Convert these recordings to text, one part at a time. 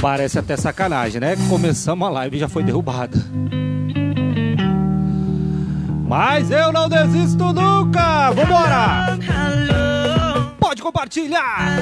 Parece até sacanagem, né? Começamos a live e já foi derrubada. Mas eu não desisto nunca! Vambora! Pode compartilhar!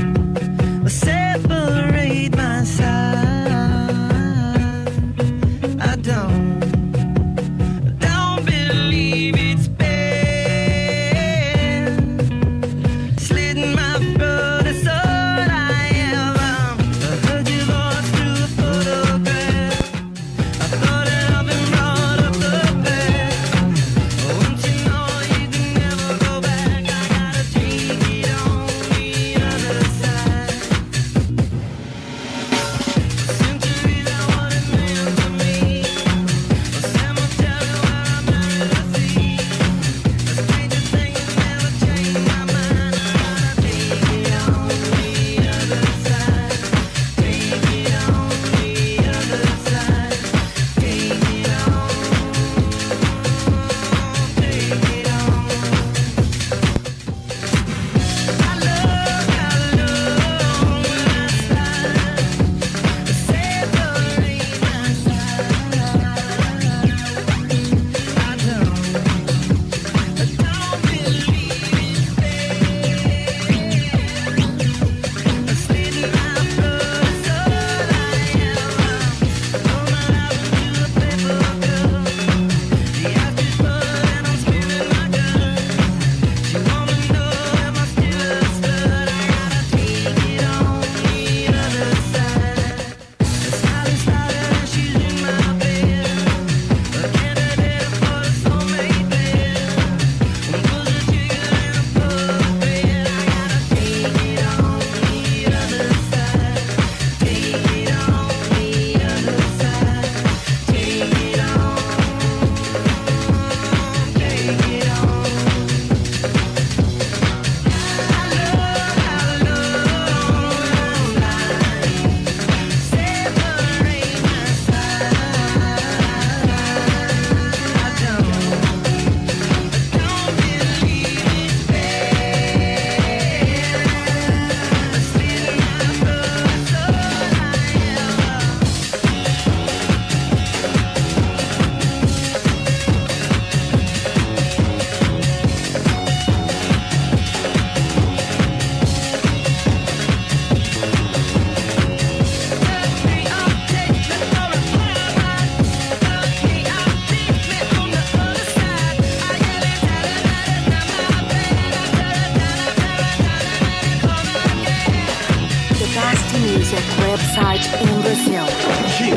Website em Brasil. Giro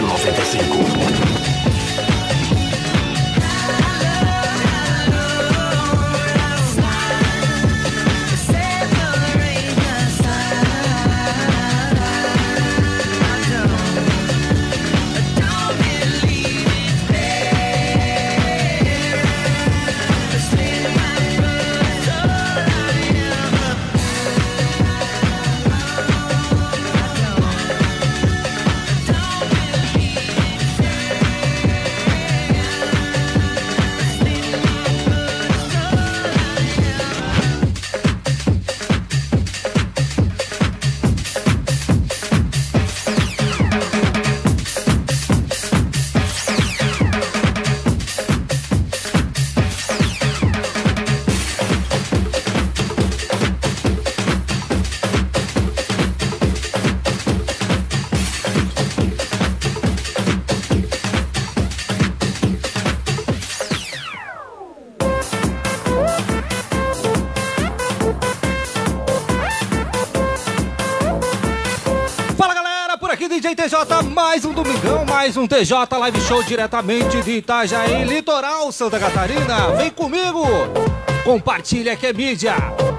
95. DJ TJ, mais um domingão, mais um TJ Live Show diretamente de Itajaí, litoral Santa Catarina. Vem comigo, compartilha que é mídia.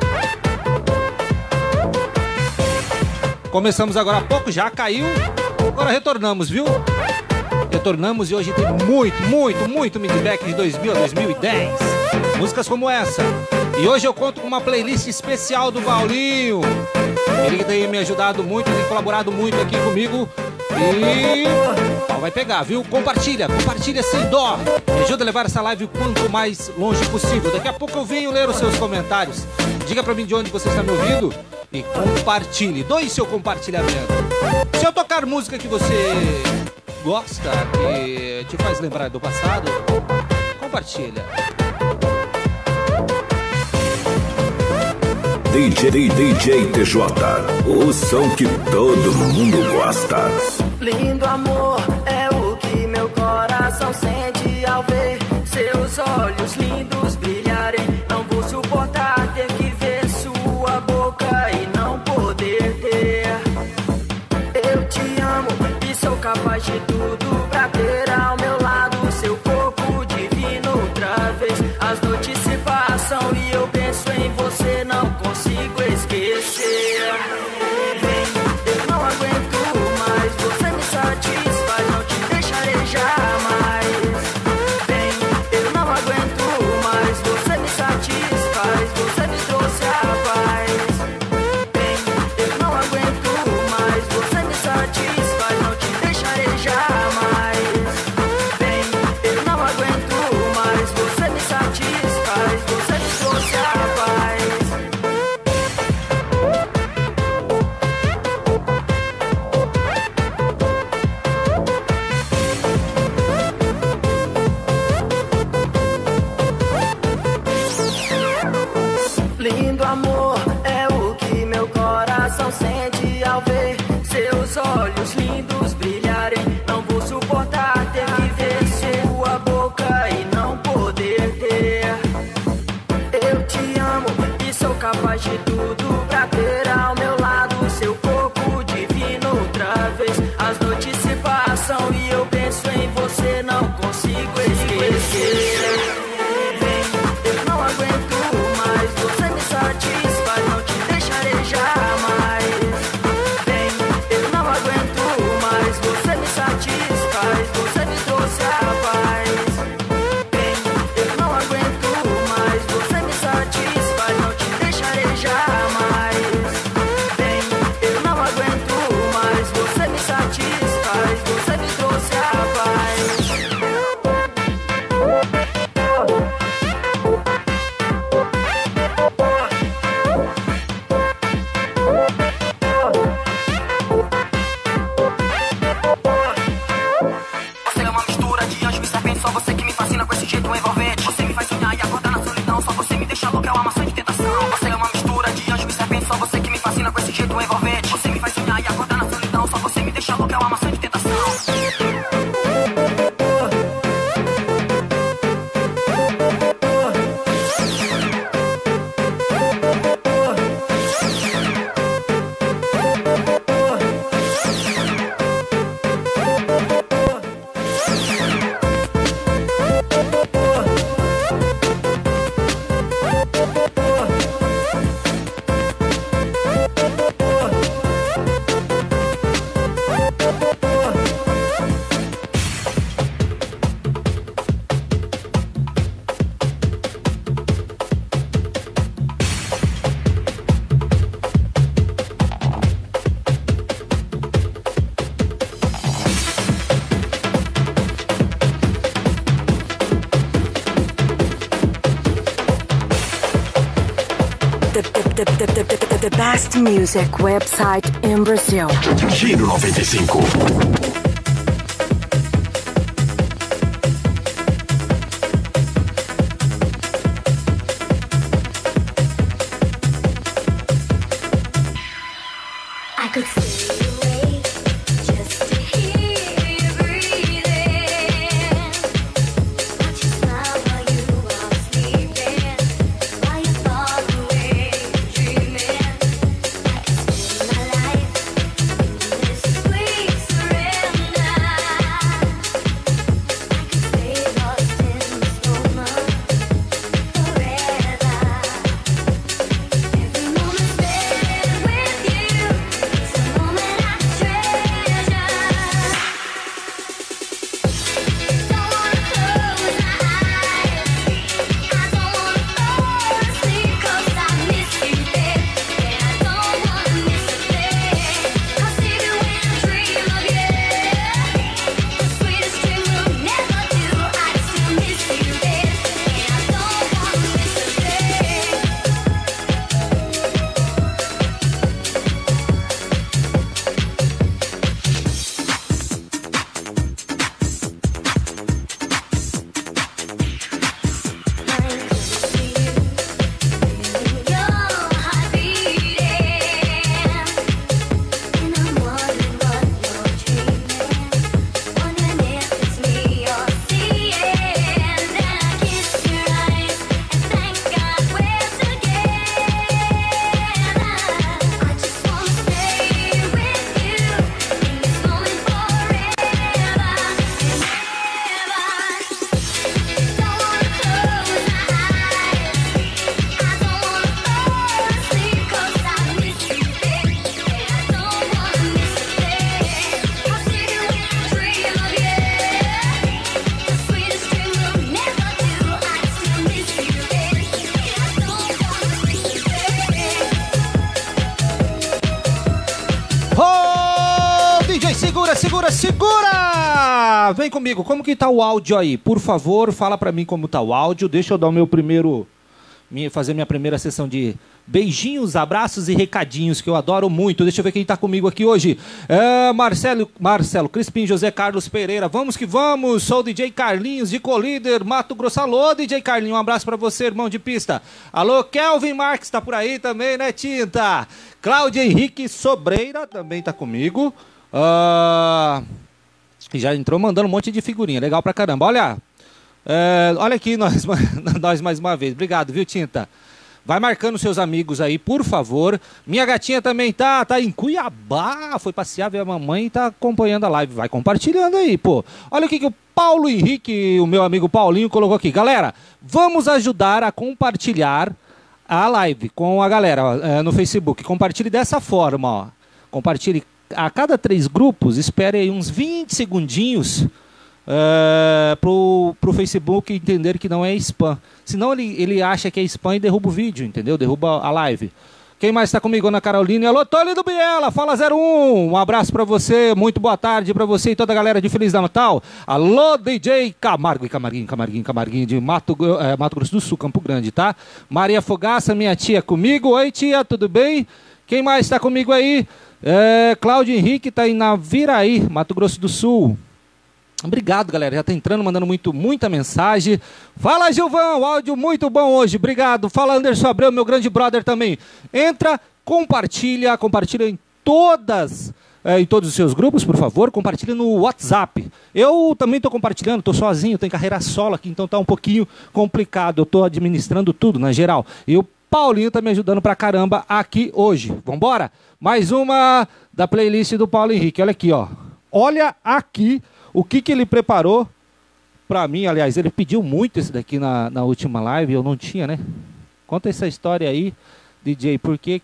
Começamos agora há pouco, já caiu, agora retornamos, viu? Retornamos e hoje tem muito feedback de 2000 a 2010. Músicas como essa. E hoje eu conto com uma playlist especial do Paulinho. Ele que tem me ajudado muito, tem colaborado muito aqui comigo. E ó, vai pegar, viu? Compartilha sem dó. Me ajuda a levar essa live o quanto mais longe possível. Daqui a pouco eu venho ler os seus comentários. Diga pra mim de onde você está me ouvindo. e compartilhe, doe seu compartilhamento. Se eu tocar música que você gosta, que te faz lembrar do passado, compartilha. DJ TJ, o som que todo mundo gosta. Lindo amor é o que meu coração sente ao ver seus olhos lindos brilharem. Não vou suportar ter que ver sua boca e não poder ter. Eu te amo e sou capaz de tudo pra ter ao meu lado seu corpo divino outra vez. As noites se passam e eu penso em você, não consigo esquecer. Eu não aguento mais, você me satisfaz, não te deixarei jamais. Eu não aguento mais, você me satisfaz, você me trouxe a paz. Eu não aguento mais, você me satisfaz, não te deixarei jamais. Eu não aguento mais, você me satisfaz, você me trouxe a paz. Lindo amor é o que meu coração sente ao ver seus olhos lindos brilharem. Não vou suportar ter que ver sua boca e não poder ter. Eu te amo e sou capaz de tudo pra ter ao meu lado seu corpo divino outra vez. As noites se passam e eu penso em você, não consigo esquecer. Eu não aguento mais, você me satisfaz, não te deixarei jamais. Eu não aguento mais, você me satisfaz, você me trouxe a paz. Eu não aguento mais, você me satisfaz, não te deixarei jamais. Eu não aguento mais, você me satisfaz, você me trouxe a paz. Você é uma mistura de anjo e serpente, só você que me fascina com esse jeito envolvente. Você me faz sonhar e acordar na solidão, só você me deixa louca, é uma maçã de tentação. Você é uma mistura de anjo e serpente, só você que me fascina com esse jeito envolvente. Você me faz sonhar e acordar na solidão, só você me deixa louca, é uma maçã de tentação. The best music website in Brazil. Giro 95. I could stay awake just to hear you breathing. Watch you smile while you are sleeping, while you fall away dreaming. I could spend my life in this sweet surrender. I could stay lost in this moment forever. Every moment spent with you is a moment segura, segura! Vem comigo, como que tá o áudio aí? Por favor, fala pra mim como tá o áudio. Deixa eu dar o meu primeiro... fazer minha primeira sessão de beijinhos, abraços e recadinhos, que eu adoro muito. Deixa eu ver quem tá comigo aqui hoje. Marcelo Crispim, José Carlos Pereira. Vamos que vamos. Sou o DJ Carlinhos de Colíder, Mato Grosso. Alô, DJ Carlinhos, um abraço pra você, irmão de pista. Alô, Kelvin Marques, tá por aí também, né, Tinta? Cláudio Henrique Sobreira também tá comigo. Já entrou mandando um monte de figurinha. Legal pra caramba. Olha aqui nós mais uma vez. Obrigado, viu, Tinta? Vai marcando seus amigos aí, por favor. Minha gatinha também tá em Cuiabá. Foi passear, ver a mamãe e tá acompanhando a live. Vai compartilhando aí, pô. Olha o que o Paulo Henrique, o meu amigo Paulinho, colocou aqui. Galera, vamos ajudar a compartilhar a live com a galera no Facebook. Compartilhe dessa forma, ó. Compartilhe a cada 3 grupos. Espere aí uns 20 segundinhos pro Facebook entender que não é spam. Senão ele acha que é spam e derruba o vídeo, entendeu? Derruba a live. Quem mais está comigo? Ana Carolina. Alô, Tony do Biela, fala 01. Um abraço para você, muito boa tarde para você e toda a galera de Feliz Natal. Alô, DJ Camargo e Camarguinho de Mato Grosso do Sul, Campo Grande, tá? Maria Fogaça, minha tia comigo. Oi, tia, tudo bem? Quem mais está comigo aí? Cláudio Henrique está em Naviraí, Mato Grosso do Sul. Obrigado, galera. Já tá entrando, mandando muita mensagem. Fala, Gilvão. Áudio muito bom hoje. Obrigado. Fala, Anderson Abreu, meu grande brother também. Entra, compartilha em todos os seus grupos, por favor. Compartilha no WhatsApp. Eu também tô compartilhando, tô sozinho, tô em carreira solo aqui, então tá um pouquinho complicado. Eu tô administrando tudo, na geral. E o Paulinho tá me ajudando pra caramba aqui hoje. Vambora? Mais uma da playlist do Paulo Henrique. Olha aqui, ó. Olha aqui o que ele preparou pra mim. Aliás, ele pediu muito esse daqui na última live, eu não tinha, né? Conta essa história aí, DJ, por que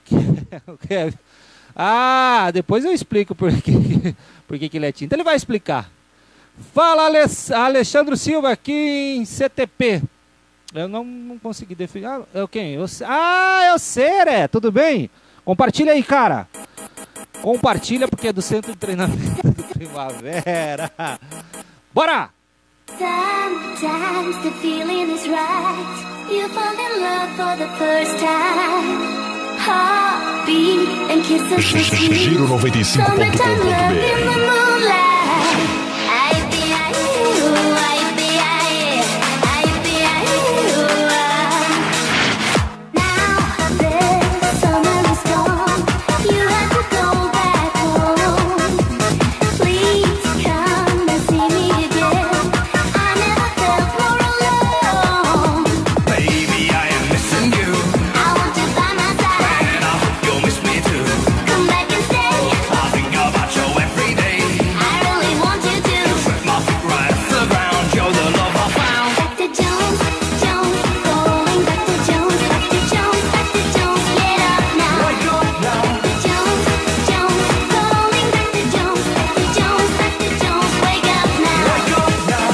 depois eu explico por que ele é Tinta. Ele vai explicar. Fala, Alexandre Silva aqui em CTP. Eu não consegui definir. É quem? É o Cere, tudo bem? Compartilha aí, cara. Compartilha porque é do Centro de Treinamento do Primavera. Bora! Sometimes the feeling is right. You fall in love for the first time. Heartbeat and kisses so sweet. Giro 95.com.br. Summertime love in the moonlight. Now the summer is gone. You have to go back home. Please come and see me again. I never felt more alone. Baby, I am missing you, I want you by my side. and I hope you'll miss me too. Come back and stay. I think about you every day. I really want you to. Set my feet right off the ground. You're the love I found. Dr. Jones, calling Dr. Jones, Dr. Jones, Dr. Jones, get up now. Wake up now. Dr. Jones, calling Dr. Jones, Dr. Jones, Dr. Jones, wake up now. Wake up now.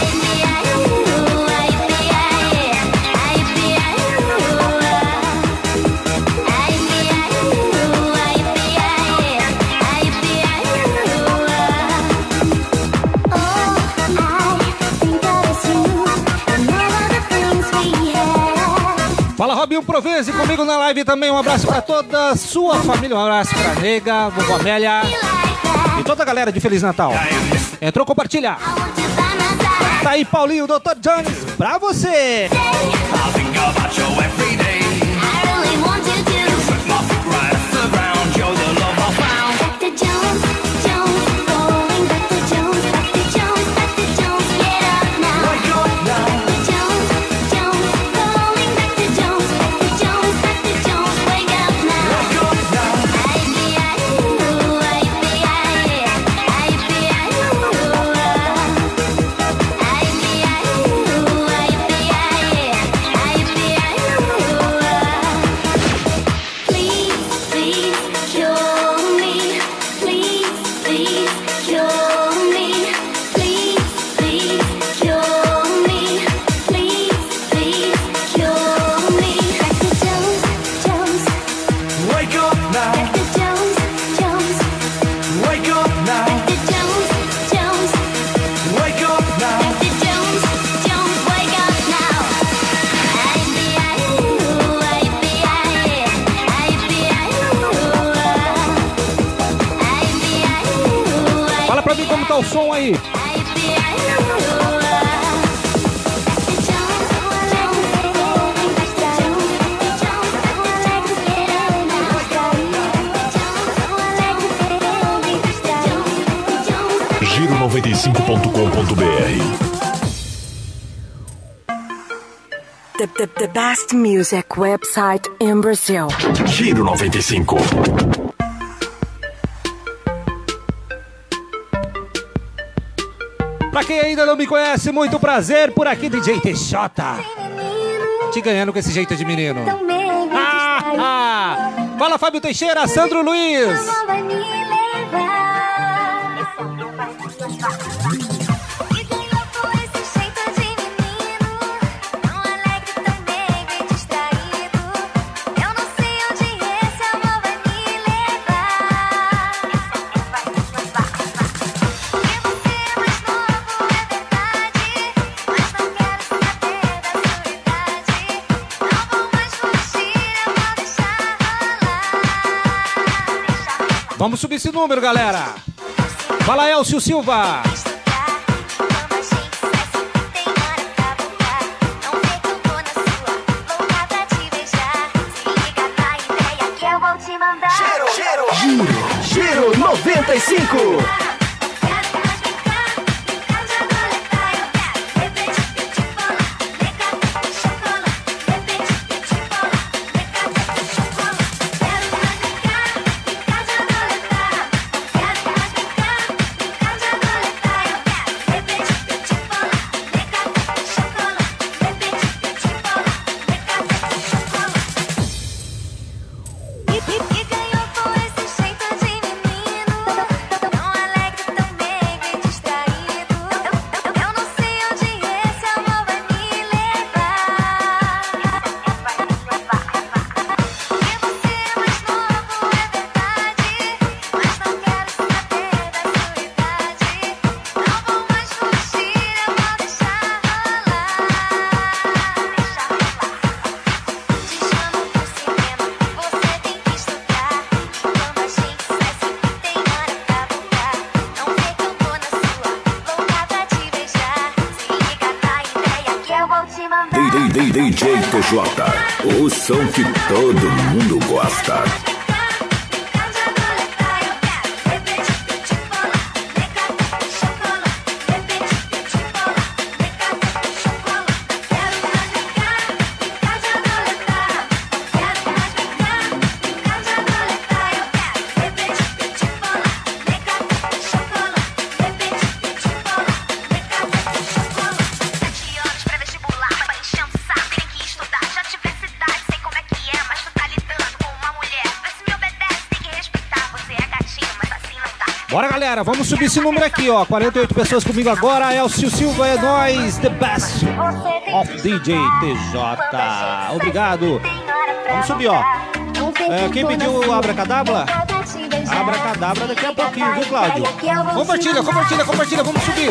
Fala, Robinho Proveze, comigo na live também. Um abraço pra toda a sua família. Um abraço pra Nega, Vovó Amélia e toda a galera de Feliz Natal. Entrou, compartilha. Tá aí, Paulinho, Dr. Jones, pra você. I think about you every day. Set my feet right off the ground. You're the love I found. Dr. Jones, calling Dr. Jones, Dr. Jones, Dr. Jones, get up now. Wake up now. Dr. Jones, calling Dr. Jones, Dr. Jones, Dr. Jones, wake up now. Wake up now. o som aí. Giro95.com.br. The best music website in Brazil. Giro 95. Pra quem ainda não me conhece, muito prazer, por aqui DJ Teixota. Te ganhando com esse jeito de menino. Fala Fábio Teixeira, Sandro Luiz. Vamos subir esse número, galera. Fala, Elcio Silva. Giro 95. DJ TJ, o som que todo mundo gosta. Bora, galera, vamos subir esse número aqui, ó. 48 pessoas comigo agora. Elcio Silva é nós, the best of DJ TJ. Obrigado. Vamos subir, ó. Quem pediu o Abracadabra? Abracadabra daqui a pouquinho, viu, Cláudio? Compartilha, compartilha, compartilha. Vamos subir.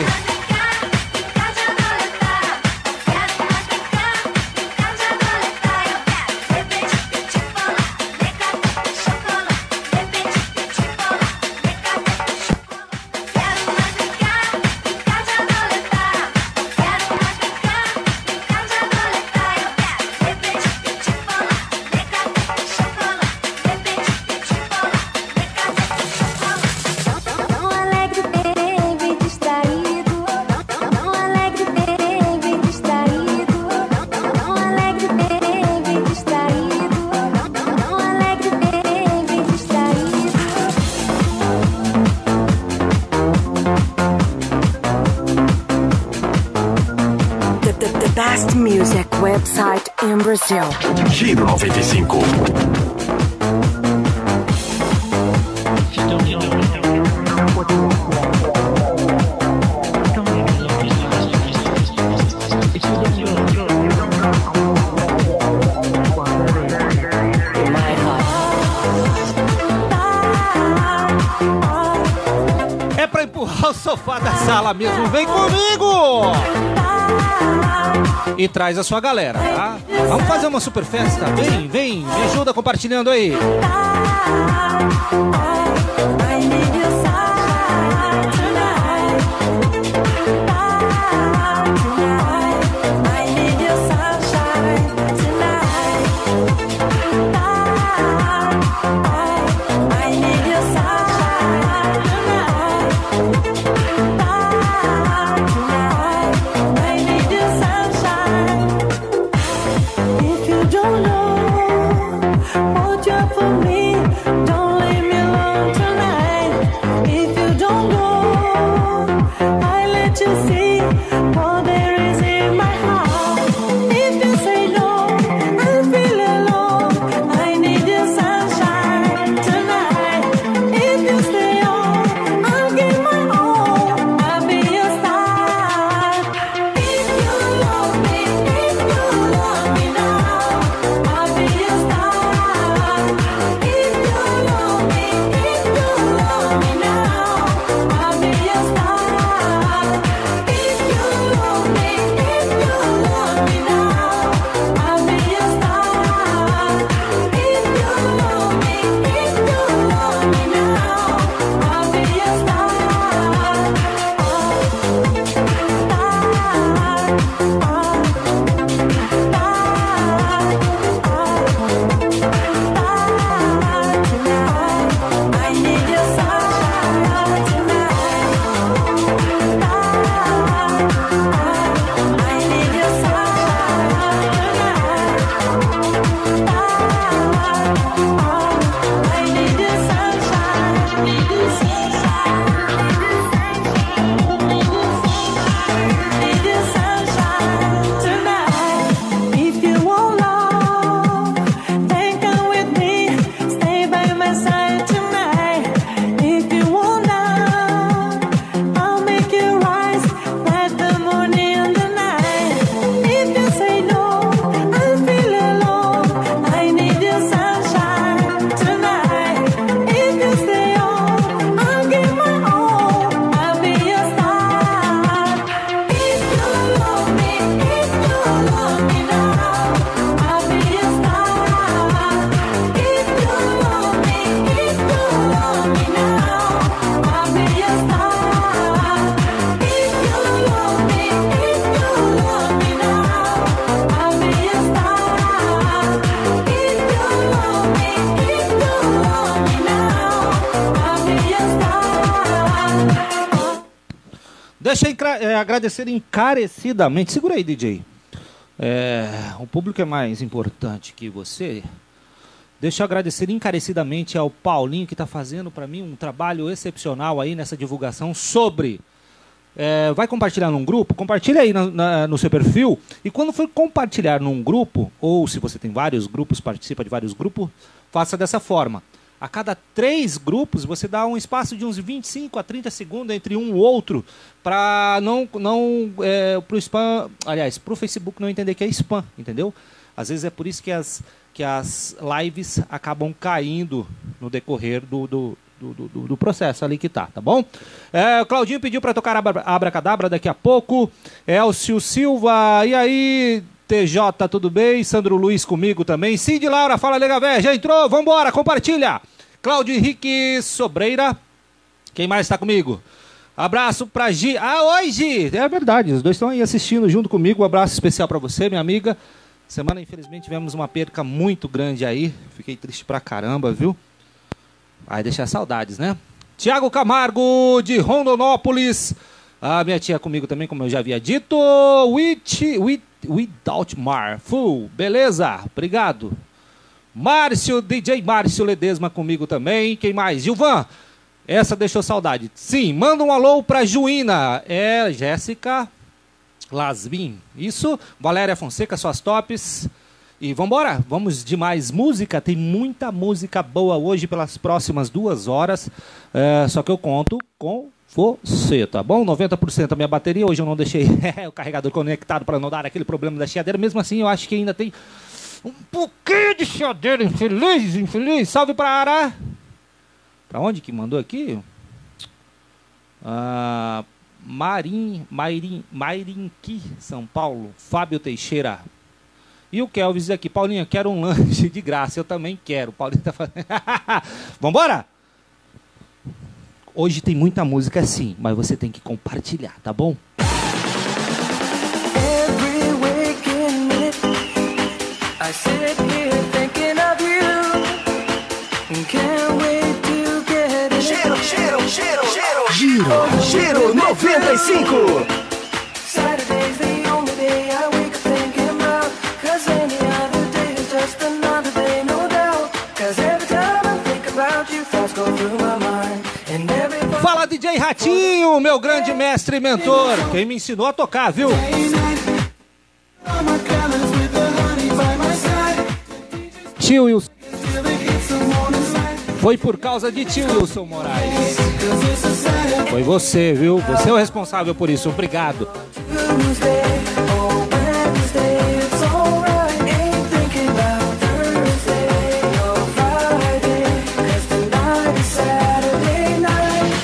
Best music website in Brazil. Giro 95. É pra empurrar o sofá da sala mesmo. Vem comigo! E traz a sua galera, tá? Vamos fazer uma super festa. Vem, vem, me ajuda compartilhando aí. agradecer encarecidamente. Segura aí, DJ. O público é mais importante que você. Deixa eu agradecer encarecidamente ao Paulinho, que está fazendo para mim um trabalho excepcional aí nessa divulgação sobre... vai compartilhar num grupo? Compartilha aí no seu perfil. E quando for compartilhar num grupo, ou se você tem vários grupos, participa de vários grupos, faça dessa forma. A cada 3 grupos, você dá um espaço de uns 25 a 30 segundos entre um e outro, para pro spam, aliás, pro Facebook não entender que é spam, entendeu? Às vezes é por isso que as lives acabam caindo no decorrer do processo ali que tá bom? O Claudinho pediu para tocar Abracadabra daqui a pouco. Elcio Silva, e aí, TJ, tudo bem? Sandro Luiz comigo também. Cid Laura, fala nega véia, já entrou? Vambora, compartilha! Cláudio Henrique Sobreira, quem mais está comigo? Abraço pra Gi. Oi Gi! É verdade, os dois estão aí assistindo junto comigo. Um abraço especial para você, minha amiga. Semana, infelizmente, tivemos uma perca muito grande aí. Fiquei triste pra caramba, viu? Vai deixar saudades, né? Tiago Camargo, de Rondonópolis. A minha tia comigo também, como eu já havia dito. Without Mar. Full, beleza? Obrigado. Márcio, DJ Márcio Ledesma comigo também. Quem mais? Gilvan. Essa deixou saudade. Sim, manda um alô pra Juína. Jéssica Lasmin. Isso. Valéria Fonseca, suas tops. E vambora, vamos de mais música. Tem muita música boa hoje pelas próximas 2 horas. Só que eu conto com você, tá bom? 90% a minha bateria. Hoje eu não deixei o carregador conectado para não dar aquele problema da chiadeira. Mesmo assim, eu acho que ainda tem um pouquinho de chiadeira. Infeliz. Salve para... Pra onde que mandou aqui? Mairinqui, São Paulo. Fábio Teixeira. E o Kelvis aqui, Paulinho, eu quero um lanche de graça. Eu também quero. Paulinho tá fazendo. Vambora? Hoje tem muita música sim, mas você tem que compartilhar, tá bom? Every waking minute, I sit here thinking of you. Can't wait to get it. Giro 95. Saturday's the only day I wake up thinking about. 'Cause any other day is just another day, no doubt. 'Cause every time I think about you, thoughts go through my mind. And everybody... Fala DJ Ratinho, meu grande mestre e mentor. Quem me ensinou a tocar, viu? Tio Wilson. Foi por causa de tio Wilson Moraes. Foi você, viu? Você é o responsável por isso. Obrigado. Tuesday or Wednesday, it's alright. Ain't thinking about Thursday or Friday. 'Cause tonight is Saturday night.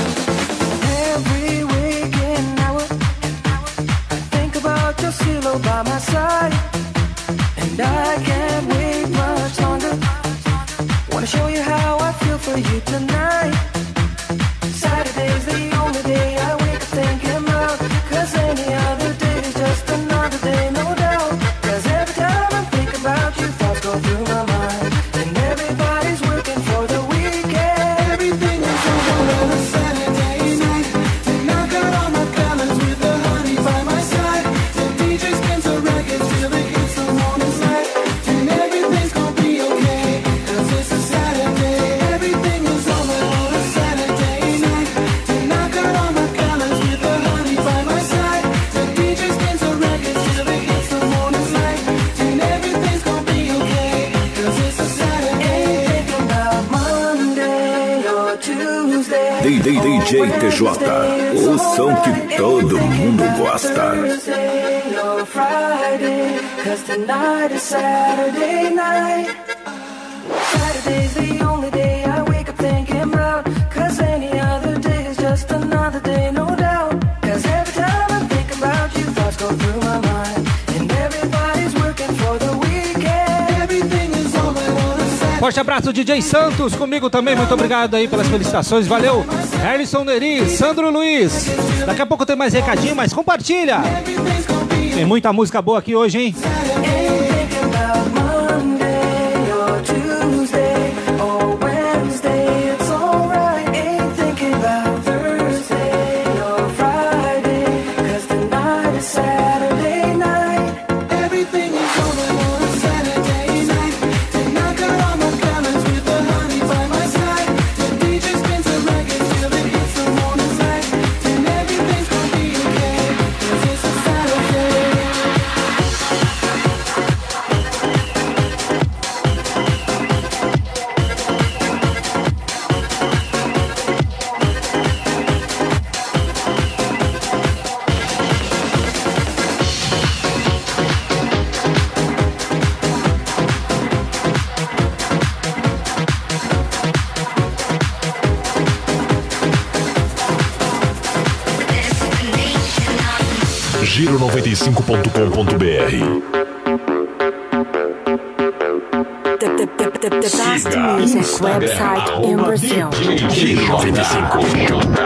Every waking hour, I think about your silhouette by my side. And I can't wait much longer. Wanna show you how I feel for you tonight. Saturday's the only day I wake up thinking about. 'Cause any other day is just another day, no doubt. 'Cause every time I think about you, thoughts go through my mind. And everybody's working for the weekend. Everything is over on a Saturday night. And I got all my colors with the honey by my side. The DJ spins the records till it hits the morning light. And everything's gonna be okay, 'cause it's a Saturday. Everything is over on a Saturday night. And I got all my colors with the honey by my side. The DJ spins the records till it hits the morning light. And everything's gonna be okay, 'cause it's a Saturday. Thinking about Monday or Tuesday. DJ TJ, o som que todo mundo gosta. Thursday or Friday, 'cause tonight is Saturday night. Saturday's the only day I wake up thinking about. 'Cause any other day is just another day, no doubt. 'Cause every time I think about you, thoughts go through my mind. And everybody's working for the weekend. Everything is over on a Saturday. Forte abraço, DJ Santos, comigo também. Muito obrigado aí pelas felicitações. Valeu, Harrison Neri, Sandro Luiz. Daqui a pouco tem mais recadinho, mas compartilha. Everything's gonna be Tem muita música boa aqui hoje, hein? Ain't thinking about Monday or Tuesday or Wednesday, it's alright. Ain't thinking about Thursday or Friday, dj95.com.br. The best music website in Brazil. DJ95.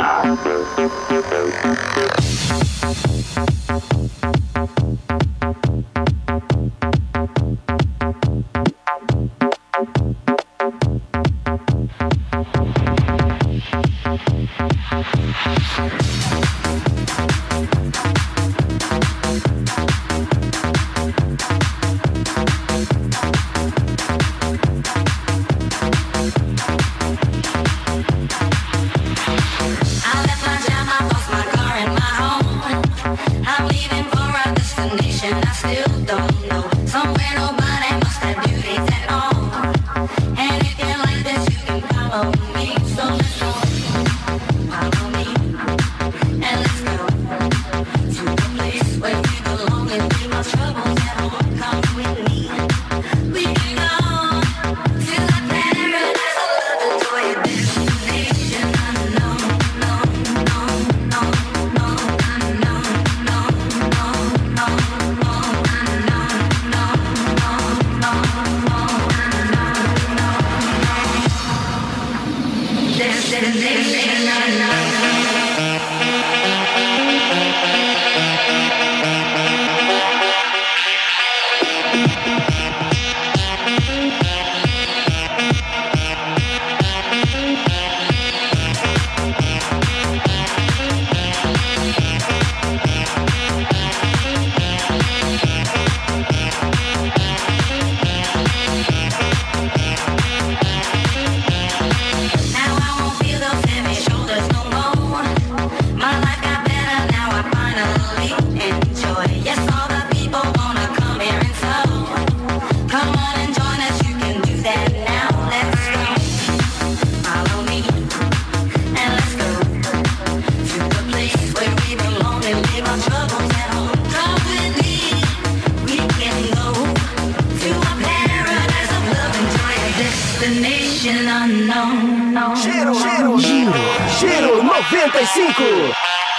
Giro 95.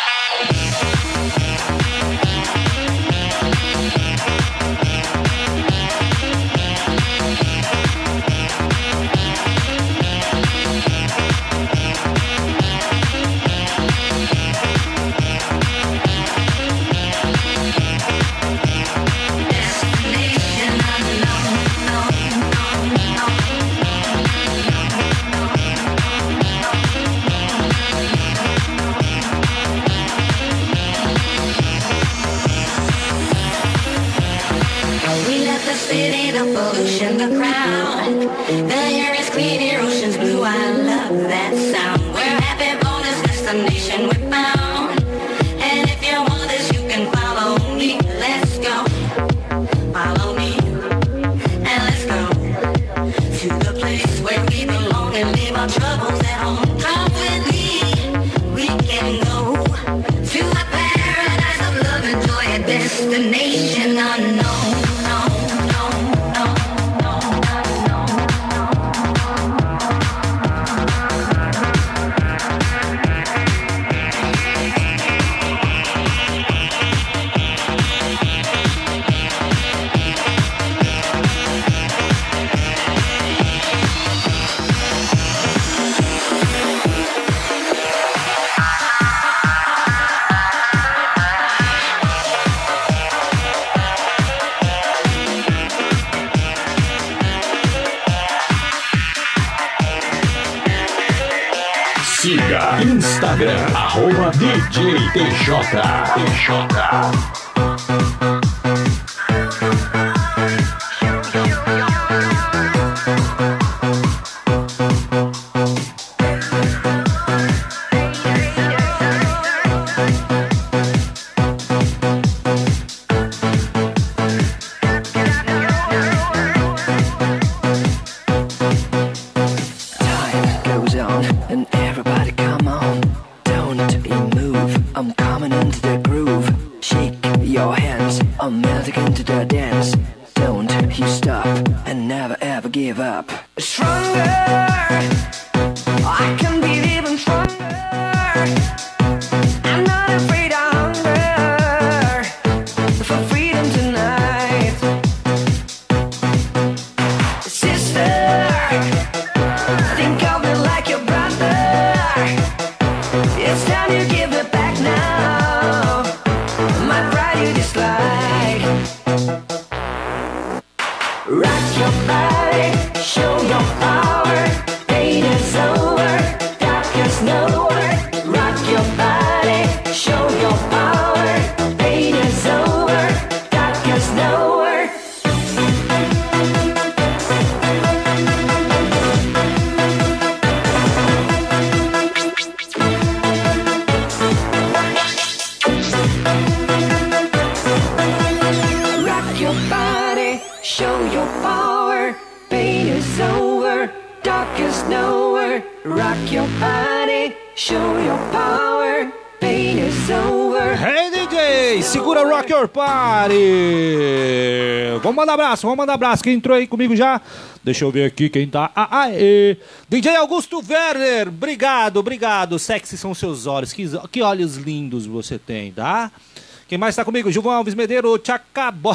Siga Instagram, @DJ TJ. rock your body, show your power. Pain is over, dark is nowhere. Rock your body, show your power. Pain is over, dark is nowhere. Rock your body, show your power. Pain is over, dark is nowhere. Rock your body, show your power. Pain is over. Hey DJ, segura o Rock Your Party. Vamos mandar abraço. Quem entrou aí comigo já? Deixa eu ver aqui quem tá. DJ Augusto Werner, obrigado. Sexy são seus olhos, que olhos lindos você tem, tá? Quem mais tá comigo? Gilvão Alves Medeiro, Tchacabó.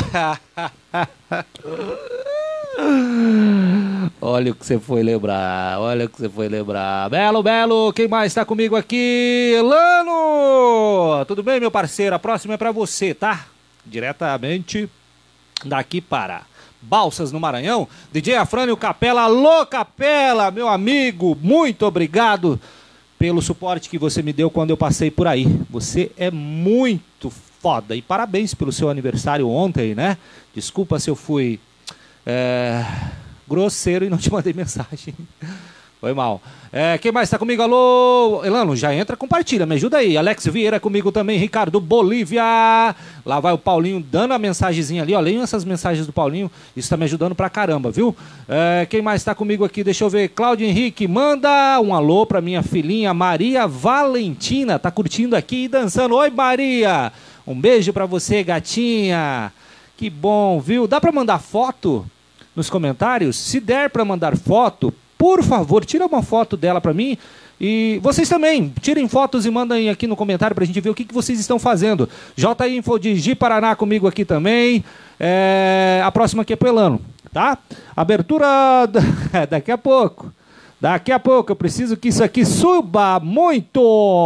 Olha o que você foi lembrar. Belo. Quem mais tá comigo aqui? Elano. Tudo bem, meu parceiro? A próxima é pra você, tá? Diretamente daqui para Balsas, no Maranhão. DJ Afrânio Capela. Alô, Capela, meu amigo. Muito obrigado pelo suporte que você me deu quando eu passei por aí. Você é muito foda. E parabéns pelo seu aniversário ontem, né? Desculpa se eu fui grosseiro e não te mandei mensagem. Foi mal. Quem mais tá comigo? Alô, Elano, já entra, compartilha, me ajuda aí. Alex Vieira comigo também, Ricardo Bolívia. Lá vai o Paulinho dando a mensagenzinha ali, ó. Leiam essas mensagens do Paulinho, isso tá me ajudando pra caramba, viu? Quem mais tá comigo aqui? Deixa eu ver. Cláudio Henrique, manda um alô pra minha filhinha Maria Valentina, tá curtindo aqui e dançando. Oi, Maria! Um beijo pra você, gatinha. Que bom, viu? Dá pra mandar foto nos comentários? Se der pra mandar foto, por favor, tira uma foto dela pra mim. E vocês também, tirem fotos e mandem aqui no comentário pra gente ver o que vocês estão fazendo. J Info de Ji Paraná comigo aqui também. A próxima aqui é pro Elano, tá? Abertura daqui a pouco. Eu preciso que isso aqui suba muito,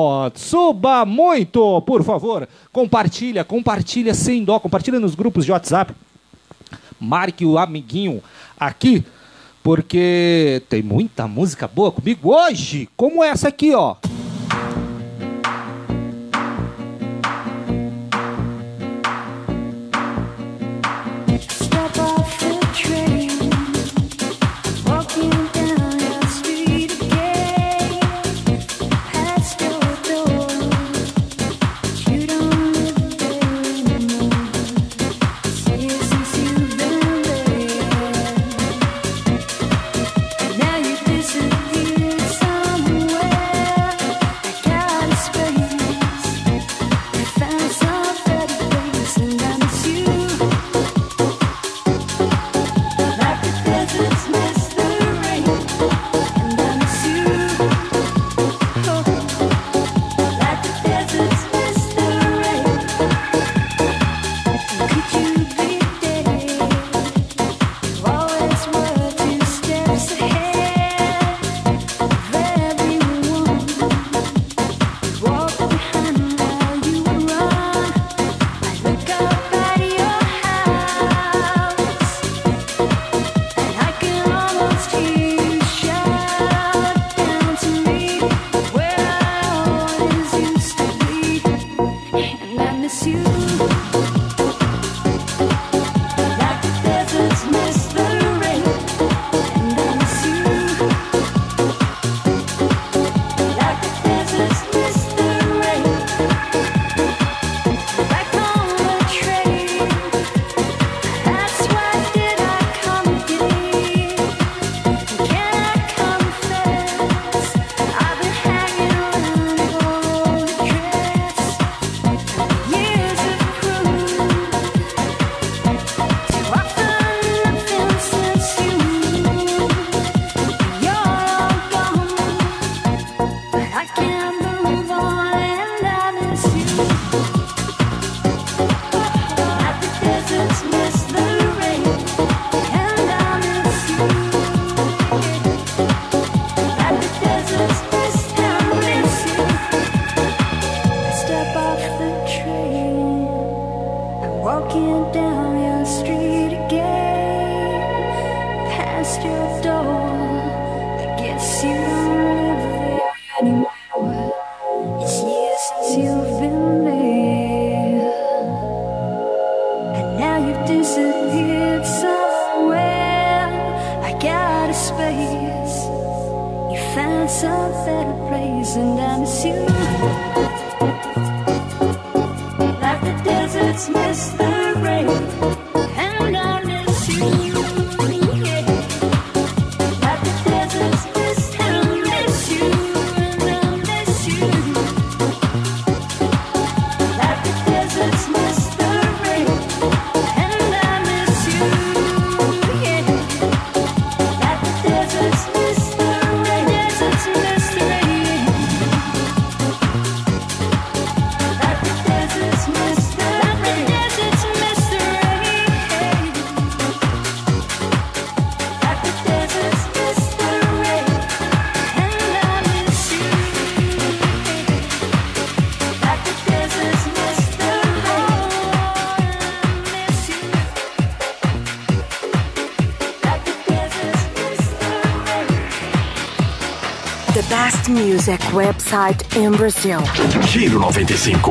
por favor. Compartilha sem dó, compartilha nos grupos de WhatsApp. Marque o amiguinho aqui, porque tem muita música boa comigo hoje, como essa aqui, ó. Step off the train, walking down your street again, past your door. You don't live there anymore. Say since you've been there, now you disappeared somewhere. past your door. I guess you don't live there anymore. It's years since you've been there, and now you've disappeared somewhere. I got a space. You found some better place, and I miss you. Like the deserts miss the rain, and I miss you. Yeah. Like the deserts miss, and I miss you, and I miss you. Like the deserts miss the rain, and I miss you. Yeah. Like the deserts miss the rain, deserts miss the rain. Like the deserts miss the rain, deserts miss the rain. Like the deserts miss the rain, and I miss you. Like the deserts miss the rain, miss you. Like the deserts miss the rain. The best music website in Brazil. Giro 95.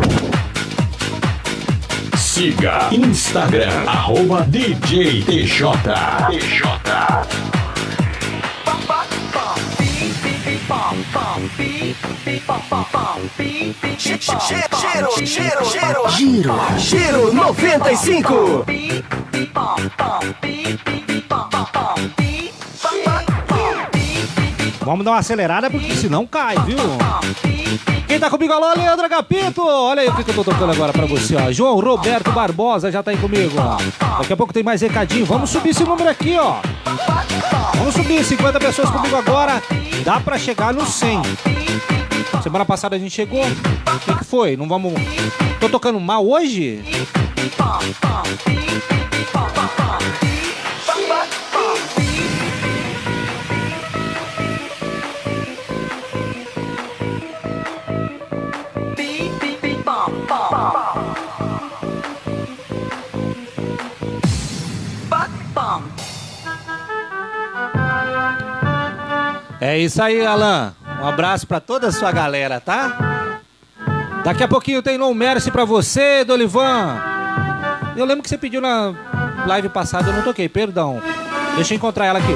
Siga Instagram, @DJ TJ. Giro 95. Vamos dar uma acelerada porque senão cai, viu? Quem tá comigo? Alô, Leandro Agapito. Olha aí o que eu tô tocando agora pra você, ó. João Roberto Barbosa já tá aí comigo, ó. Daqui a pouco tem mais recadinho. Vamos subir esse número aqui, ó. Vamos subir, 50 pessoas comigo agora. Dá pra chegar no 100. Semana passada a gente chegou. O que foi? Não vamos... Tô tocando mal hoje? É isso aí, Alan. Um abraço pra toda a sua galera, tá? Daqui a pouquinho tem No Mercy pra você, Dolivan. Eu lembro que você pediu na live passada, eu não toquei, perdão. Deixa eu encontrar ela aqui.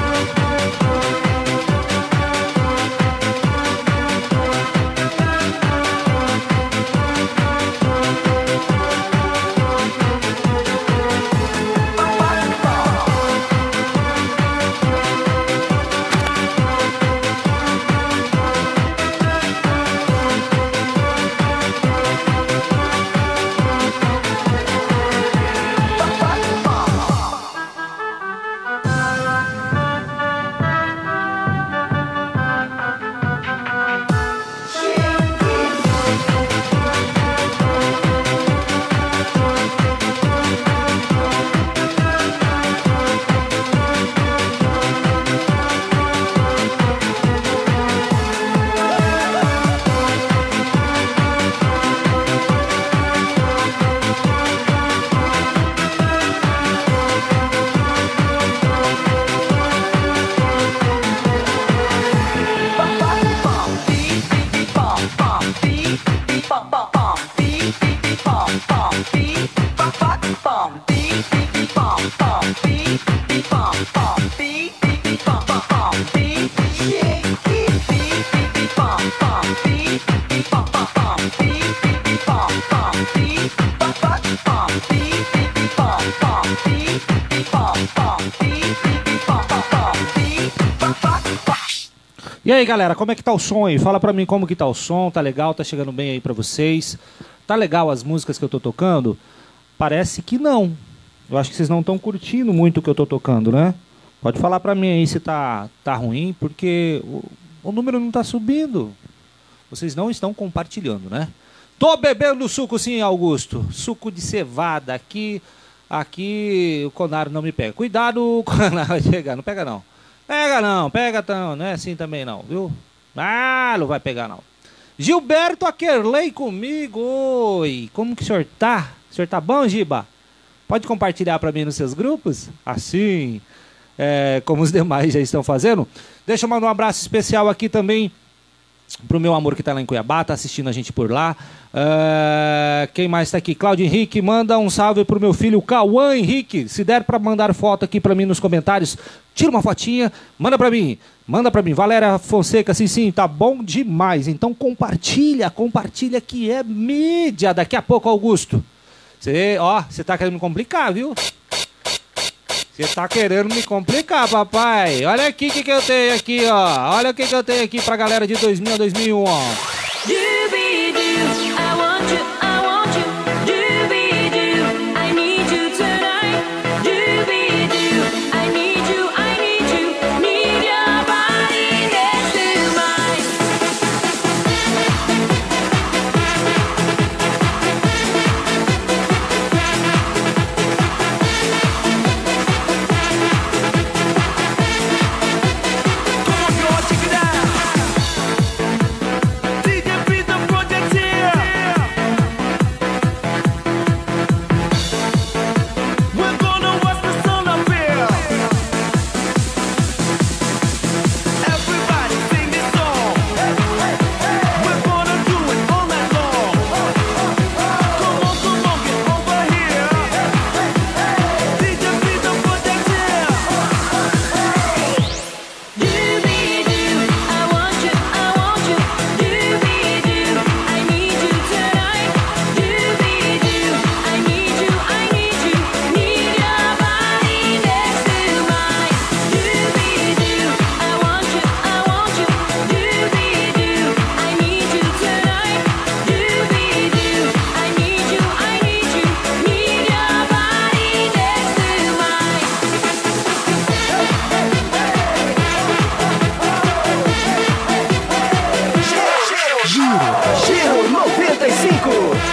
E aí, galera, como é que tá o som aí? Fala pra mim como que tá o som, tá legal, tá chegando bem aí pra vocês? Tá legal as músicas que eu tô tocando? Parece que não. Eu acho que vocês não estão curtindo muito o que eu tô tocando, né? Pode falar pra mim aí se tá ruim, porque o número não tá subindo. Vocês não estão compartilhando, né? Tô bebendo suco sim, Augusto. Suco de cevada. Aqui o Conaro não me pega. Cuidado, o Conaro vai chegar. Não pega não. Pega não é assim também não, viu? Ah, não vai pegar não. Gilberto Akerley comigo, oi, como que o senhor tá? O senhor tá bom, Giba? Pode compartilhar pra mim nos seus grupos? Assim, como os demais já estão fazendo. Deixa eu mandar um abraço especial aqui também pro meu amor que tá lá em Cuiabá, tá assistindo a gente por lá. Quem mais tá aqui? Cláudio Henrique, manda um salve pro meu filho Cauã Henrique. Se der pra mandar foto aqui pra mim nos comentários, tira uma fotinha, manda pra mim. Valéria Fonseca, sim, tá bom demais. Então compartilha que é mídia. Daqui a pouco, Augusto. Você tá querendo me complicar, viu? Você tá querendo me complicar, papai. Olha aqui o que eu tenho aqui, ó. Olha o que eu tenho aqui pra galera de 2000 a 2001, ó. Giro 95.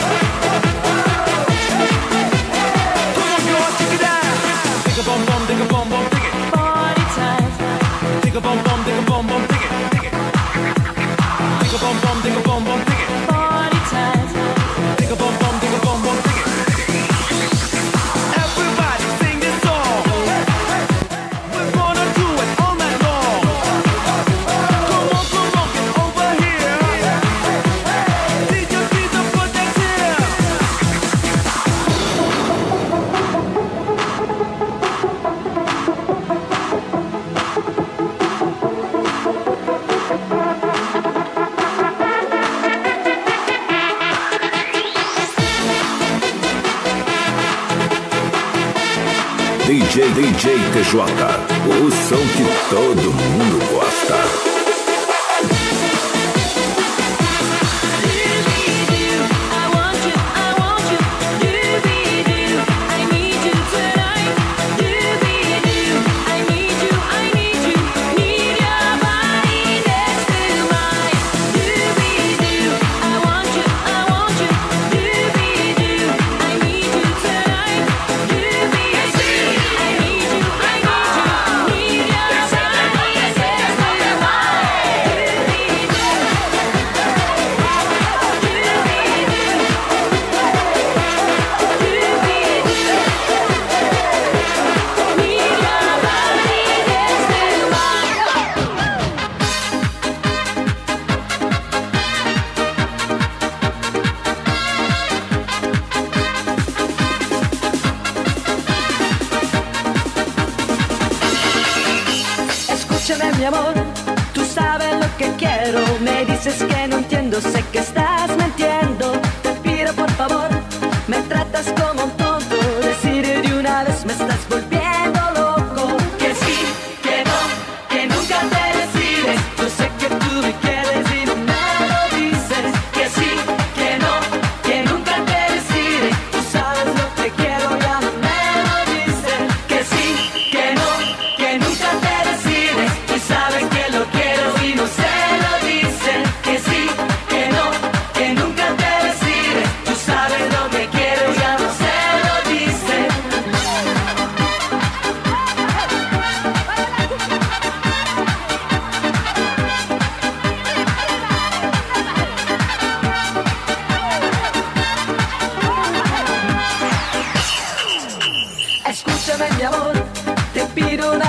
DJ TJ, o som que todo mundo gosta. Escúchame mi amor, tú sabes lo que quiero. Me dices que no entiendo, sé que estás mintiendo. Te pido por favor, me tratas como un tonto. Decir de una vez me estás volviendo loco. Que sí, que no, que nunca te decides. Yo sé que tú me quieres y no me lo dices. Que sí, que no, que nunca te decides. Tú sabes lo que quiero, ya no me lo dices. Que sí, que no, que nunca te decides. Tú sabes que lo quiero y no se lo dices. Que sí, que no, que nunca te decides. Tú sabes lo que quiero, ya no sé.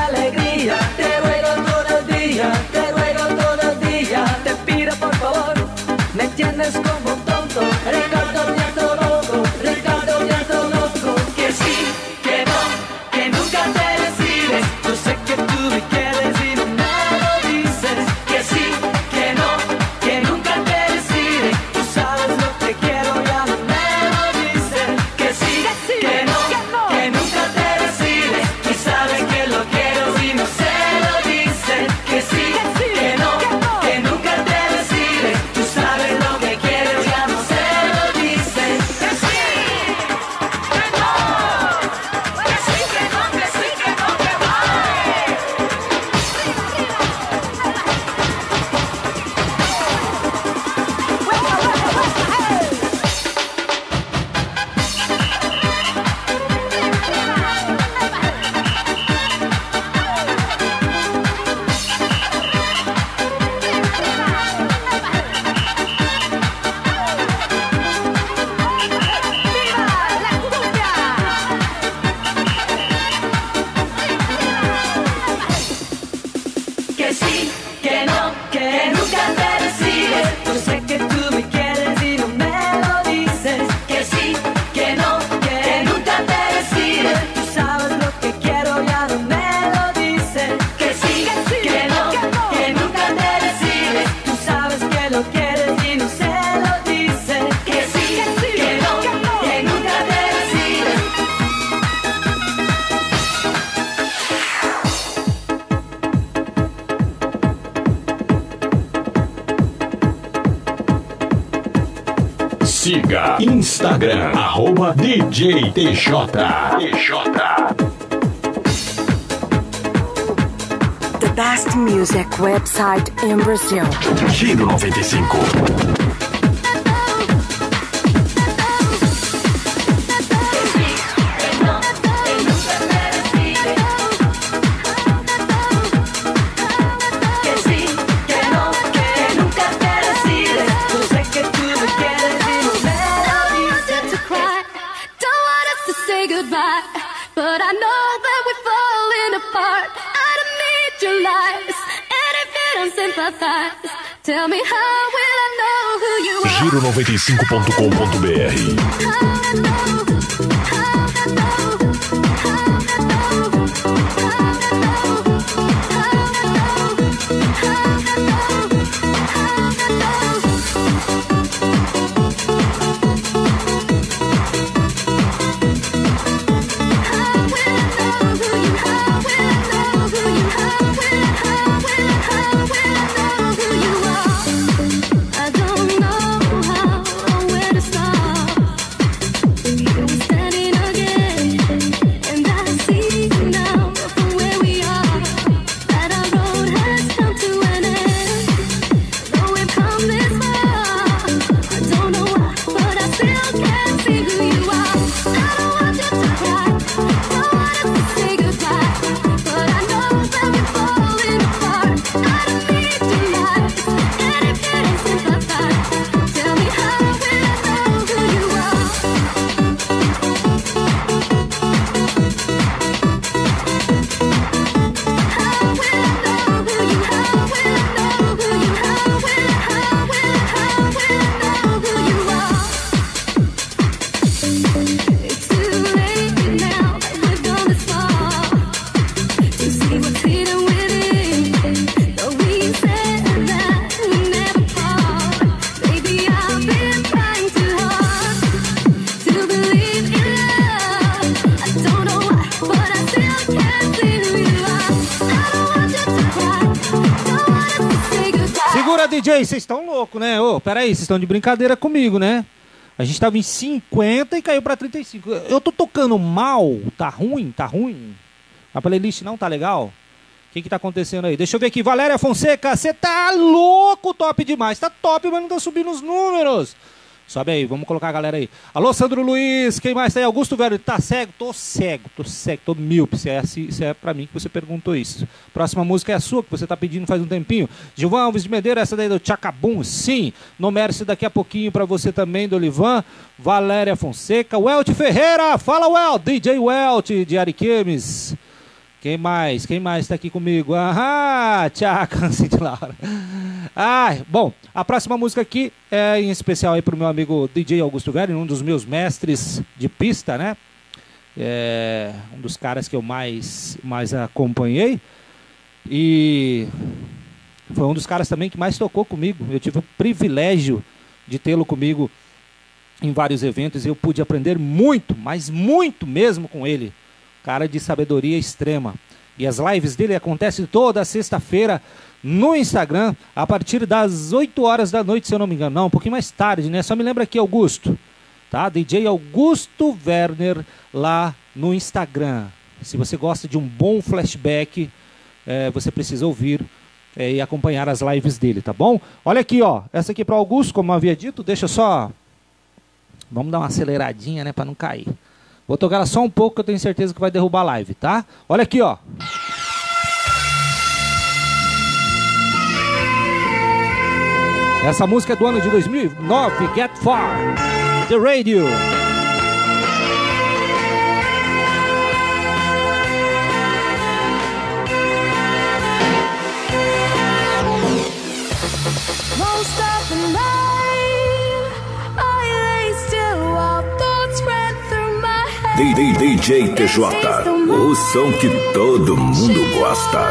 alegría. Te ruego todo el día, te ruego todo el día. Te pido por favor, me entiendes como un tonto. Ricardo Nieto loco, Ricardo Nieto loco. Que sí, que no, que nunca te decides. Yo sé que tú me quieres y no me lo dices. Que sí, que no, que nunca te decides. Tú sabes lo que quiero, ya no me lo dices. Que sí, que no, que nunca te decides. Tú sabes que lo quiero y no se lo dices. Que sí, que no, que nunca te decides. Tú sabes lo que quiero, ya no se lo dices. Que sí, que no, que sí, que no, que sí, que no, que vale. Que sí, que no, que nunca te decides. Yo sé que tú me quieres y no me lo dices. Que sí, que no, que nunca te decides. Tú sabes lo que quiero, ya no me lo dices. Que sí, que no, que nunca te decides. Tú sabes que lo quieres y no se lo dices. Que sí, que no, que nunca te decides. Siga Instagram, @DJ TJ. The best music website in Brazil. Giro 95. Que sí, que no, que nunca te decides. Yo sé que tú me quieres y no me lo dices. To cry, don't want us to say goodbye, but I know that we're falling apart. I don't need your lies, and if you don't sympathize, tell me how will I know who you are? Giro95.com.br. I don't know how or where to start. We're standing again, and I see now from where we are that our road has come to an end. Though we've come this far, I don't know why, but I still can't see who you are. I don't want you to cry, don't want us to say goodbye, but I know that we're falling apart. I don't need your lies, and if you don't sympathize, tell me how will I know who you are? It's too late now, we've gone this far to see what's hidden within. Though we said that we never part, baby, I've been trying too hard to believe in love. I don't know why, but I still can't see who you are. I don't want you to cry, don't want us to say goodbye. Segura, DJ, vocês estão loucos, né? Ô, peraí, vocês estão de brincadeira comigo, né? A gente tava em 50 e caiu pra 35. Eu tô tocando mal? Tá ruim? Tá ruim? A playlist não tá legal? O que tá acontecendo aí? Deixa eu ver aqui. Valéria Fonseca, você tá louco, top demais. Tá top, mas não tá subindo os números. Sobe aí, vamos colocar a galera aí. Alô, Sandro Luiz, quem mais tá aí? Augusto Velho, tá cego? Tô cego, tô míope. Se é pra mim que você perguntou isso. Próxima música é a sua, que você tá pedindo faz um tempinho. Gilvan Alves de Medeiros, essa daí do Tchacabum, sim. No Mercy daqui a pouquinho pra você também, do Olivan. Valéria Fonseca, Welt Ferreira, fala Welt, DJ Welt de Ariquemes. Quem mais? Quem mais tá aqui comigo? Aham, tchaca, Cindy Laura. Bom, a próxima música aqui é em especial aí pro meu amigo DJ Augusto Velho, um dos meus mestres de pista, né? É um dos caras que eu mais acompanhei. E foi um dos caras também que mais tocou comigo. Eu tive o privilégio de tê-lo comigo em vários eventos e eu pude aprender muito, mas muito mesmo com ele. Cara de sabedoria extrema. E as lives dele acontecem toda sexta-feira no Instagram, a partir das 8 horas da noite, se eu não me engano. Não, um pouquinho mais tarde, né? Só me lembra aqui, Augusto. Tá? DJ Augusto Werner lá no Instagram. Se você gosta de um bom flashback, você precisa ouvir e acompanhar as lives dele, tá bom? Olha aqui, ó. Essa aqui para Augusto, como eu havia dito, deixa só... Vamos dar uma aceleradinha, né, para não cair. Vou tocar ela só um pouco, que eu tenho certeza que vai derrubar a live, tá? Olha aqui, ó. Essa música é do ano de 2009, Get Far, The Radio. Most of the night, I lay still while thoughts ran through my head. DJ TJ, o som que todo mundo gosta.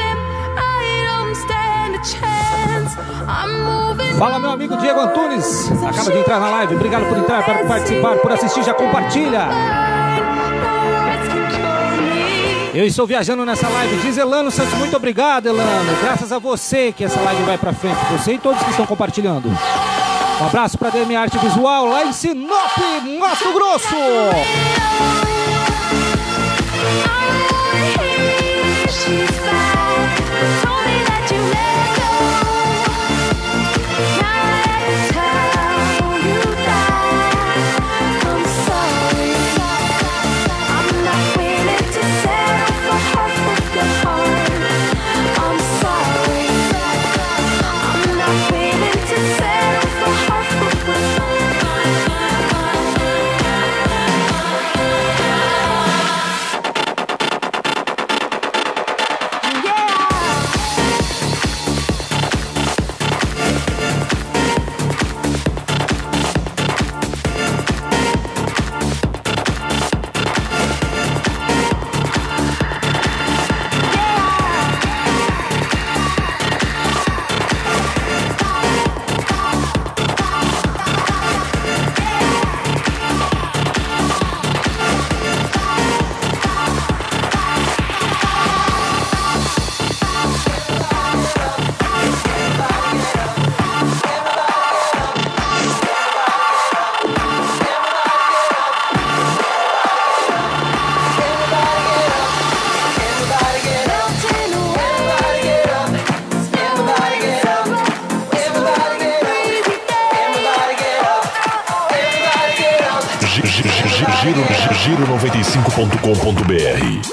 Fala, meu amigo Diego Antunes, acaba de entrar na live. Obrigado por entrar, por participar, por assistir, já compartilha. Eu estou viajando nessa live, diz Elano Santos. Muito obrigado, Elano. Graças a você que essa live vai pra frente. Você e todos que estão compartilhando. Um abraço pra DM Arte Visual lá em Sinop, Mato Grosso. Giro95.com.br.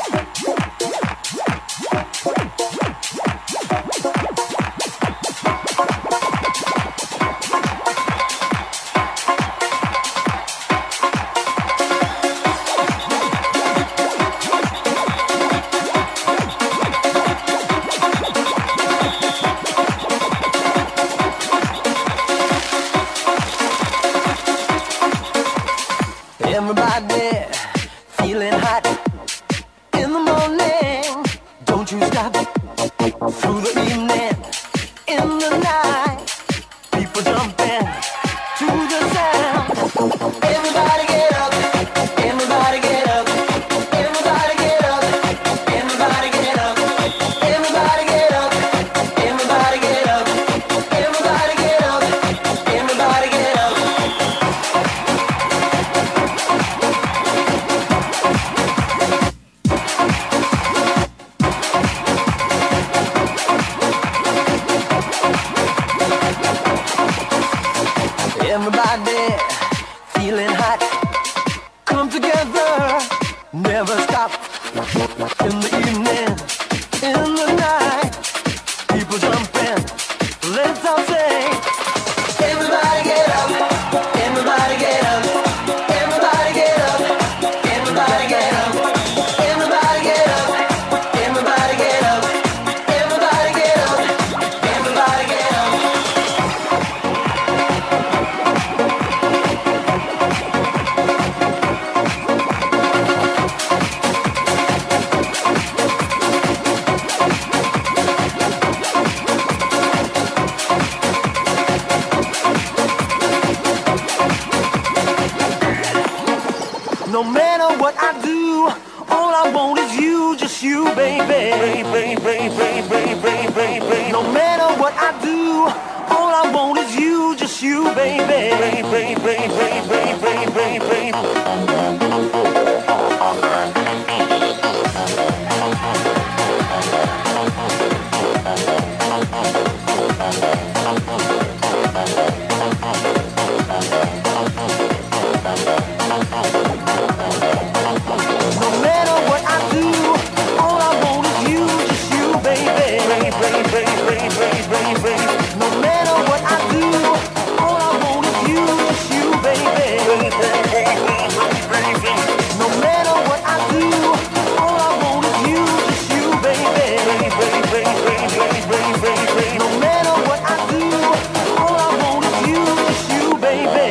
Everybody feeling hot in the morning. Don't you stop through the evening, in the night. People jumping to the sound. Everybody get up, everybody get up, everybody get up, everybody get up, everybody get up, everybody get up, everybody get up, everybody get up. Everybody feeling hot, come together, never stop. In the evening, in the night, people jumping, let's all sing. Everybody get up, everybody get up, everybody get up, everybody get up, everybody get up, No matter what I do, all I want is you, just you, baby. No matter what I do, all I want is you, just you, baby. No matter what I do, all I want is you, just you, baby. No matter what I do, all I want is you, just you, baby. No matter what I do, all I want is you, just you, baby.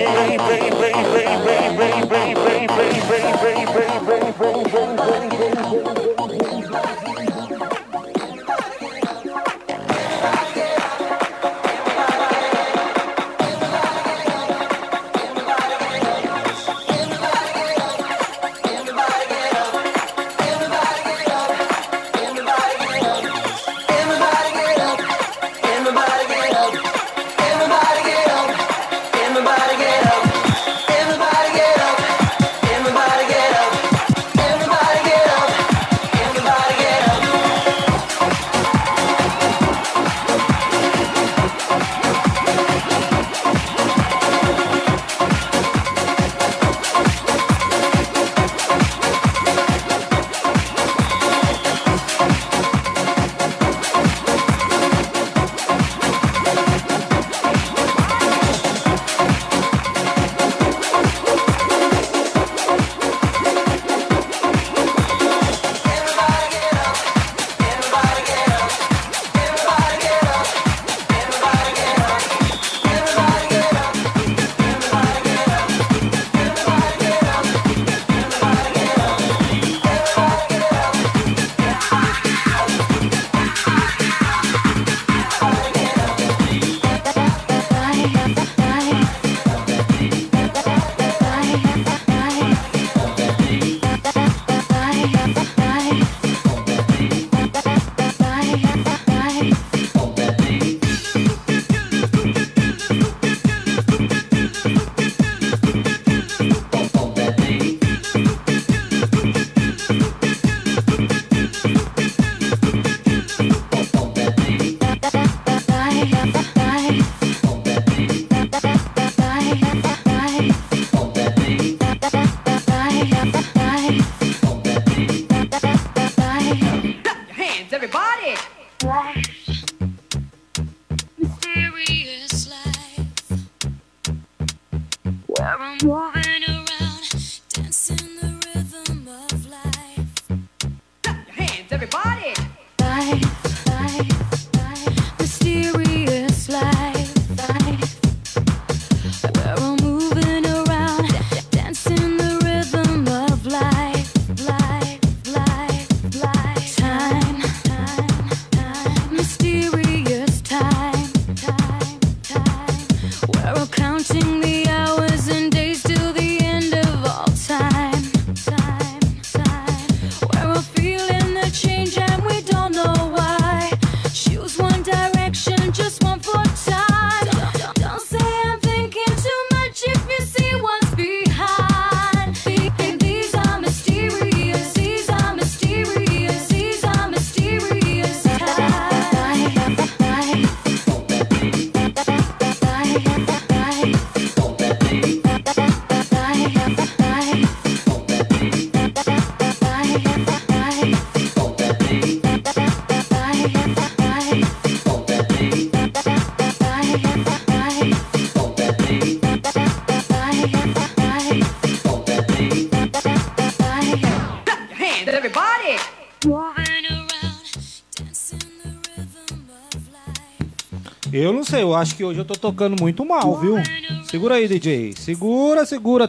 Eu não sei, eu acho que hoje eu tô tocando muito mal, viu? Segura aí, DJ. Segura.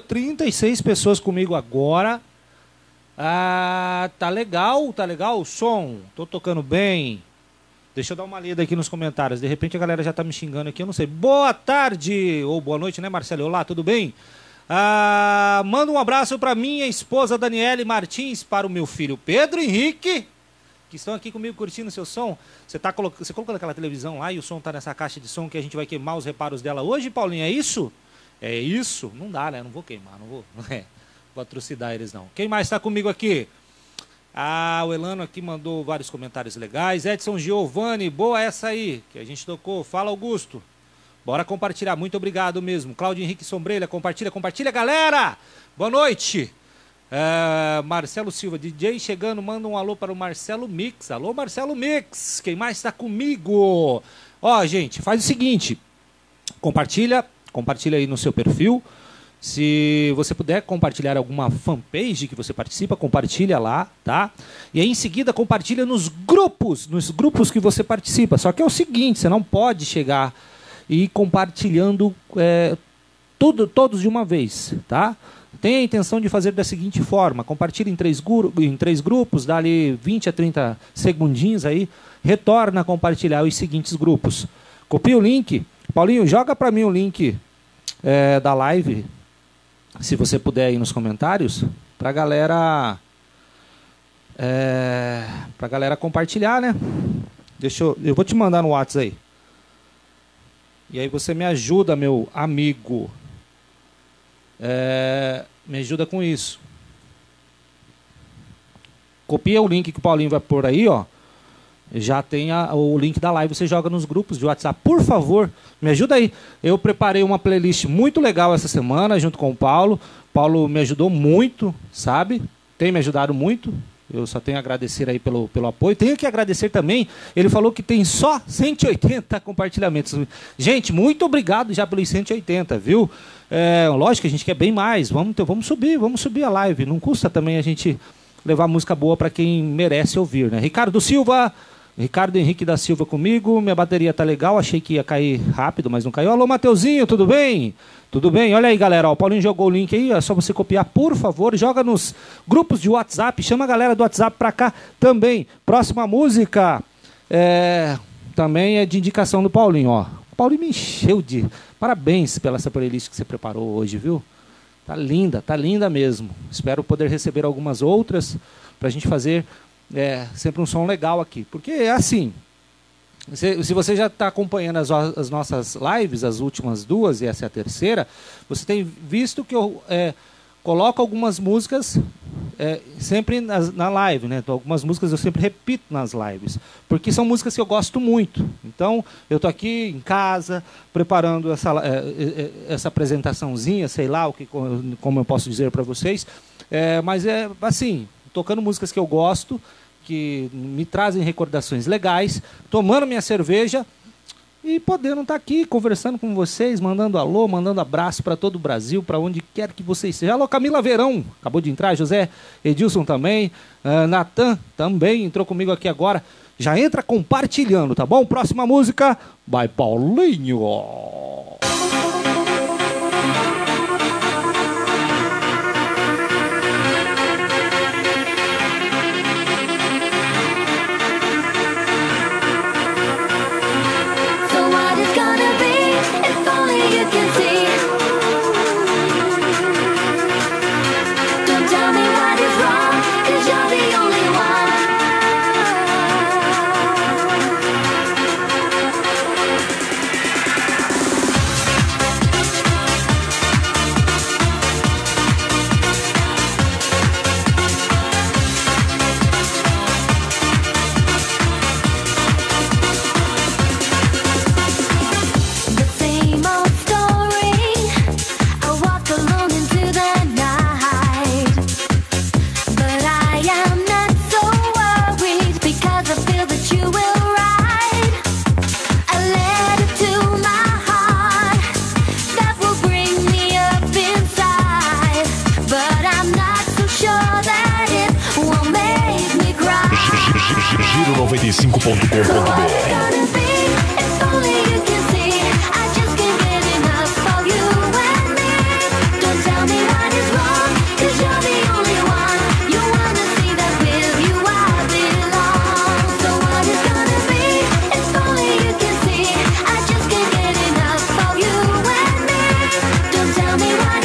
36 pessoas comigo agora. Ah, tá legal o som. Tô tocando bem. Deixa eu dar uma lida aqui nos comentários. De repente a galera já tá me xingando aqui, eu não sei. Boa tarde, ou boa noite, né, Marcelo? Olá, tudo bem? Manda um abraço pra minha esposa Daniele Martins, para o meu filho Pedro Henrique que estão aqui comigo curtindo seu som. Você colocou naquela televisão lá e o som tá nessa caixa de som que a gente vai queimar os reparos dela hoje, Paulinho, é isso? É isso? Não dá, né? Não vou queimar, não vou atrocidar eles, não. Quem mais está comigo aqui? Ah, o Elano aqui mandou vários comentários legais. Edson Giovanni, boa essa aí, que a gente tocou. Fala, Augusto. Bora compartilhar, muito obrigado mesmo. Cláudio Henrique Sombrelha, compartilha, galera! Boa noite! Marcelo Silva, DJ chegando, manda um alô para o Marcelo Mix. Alô, Marcelo Mix, quem mais está comigo? Ó, gente, faz o seguinte, compartilha aí no seu perfil. Se você puder compartilhar alguma fanpage que você participa, compartilha lá, tá? E aí em seguida compartilha nos grupos que você participa. Só que é o seguinte, você não pode chegar e ir compartilhando todos de uma vez, tá? Tem a intenção de fazer da seguinte forma, compartilha em três grupos, dá ali 20 a 30 segundinhos aí, retorna a compartilhar os seguintes grupos. Copia o link, Paulinho, joga para mim o link da live, se você puder aí nos comentários, pra galera compartilhar, né? Eu vou te mandar no WhatsApp aí. E aí você me ajuda, meu amigo. Me ajuda com isso. Copia o link que o Paulinho vai pôr aí, ó. Já tem o link da live, você joga nos grupos de WhatsApp. Por favor, me ajuda aí. Eu preparei uma playlist muito legal essa semana, junto com o Paulo. Paulo me ajudou muito, sabe? Tem me ajudado muito. Eu só tenho a agradecer aí pelo apoio. Tenho que agradecer também. Ele falou que tem só 180 compartilhamentos. Gente, muito obrigado já pelos 180, viu? Lógico que a gente quer bem mais. Vamos subir a live. Não custa também a gente levar música boa para quem merece ouvir, né? Ricardo Henrique da Silva comigo, minha bateria tá legal, achei que ia cair rápido, mas não caiu. Alô, Mateuzinho, tudo bem? Tudo bem? Olha aí, galera, ó, o Paulinho jogou o link aí, é só você copiar, por favor, joga nos grupos de WhatsApp, chama a galera do WhatsApp pra cá também. Próxima música também é de indicação do Paulinho, ó. O Paulinho me encheu de... Parabéns pela essa playlist que você preparou hoje, viu? Tá linda mesmo. Espero poder receber algumas outras pra gente fazer... sempre um som legal aqui, porque é assim, se você já está acompanhando as nossas lives, as últimas duas, e essa é a terceira, você tem visto que eu coloco algumas músicas sempre na live, né? Então, algumas músicas eu sempre repito nas lives, porque são músicas que eu gosto muito. Então, eu estou aqui em casa, preparando essa apresentaçãozinha, sei lá como eu posso dizer para vocês, mas é assim, tocando músicas que eu gosto, que me trazem recordações legais, tomando minha cerveja e podendo estar aqui conversando com vocês, mandando alô, mandando abraço para todo o Brasil, para onde quer que vocês sejam. Alô, Camila Verão, acabou de entrar, José Edilson também, Natan também entrou comigo aqui agora. Já entra compartilhando, tá bom? Próxima música, vai Paulinho.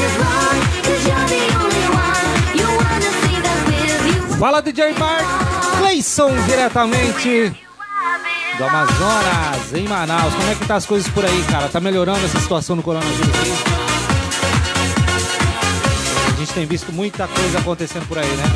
Fala, DJ Mark! Cleison, diretamente do Amazonas, em Manaus. Como é que tá as coisas por aí, cara? Tá melhorando essa situação do coronavírus? A gente tem visto muita coisa acontecendo por aí, né?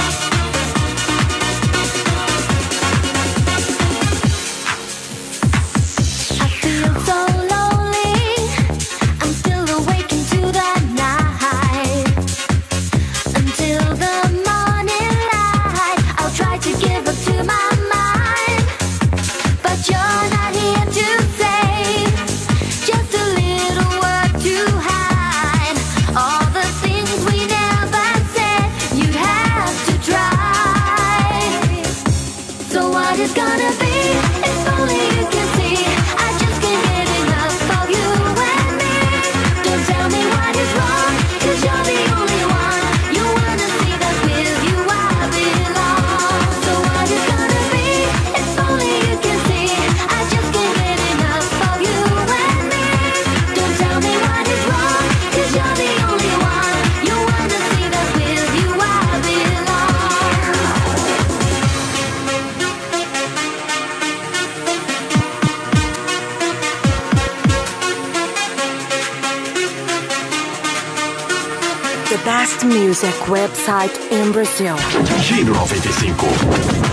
Best music website in Brazil. Giro 95.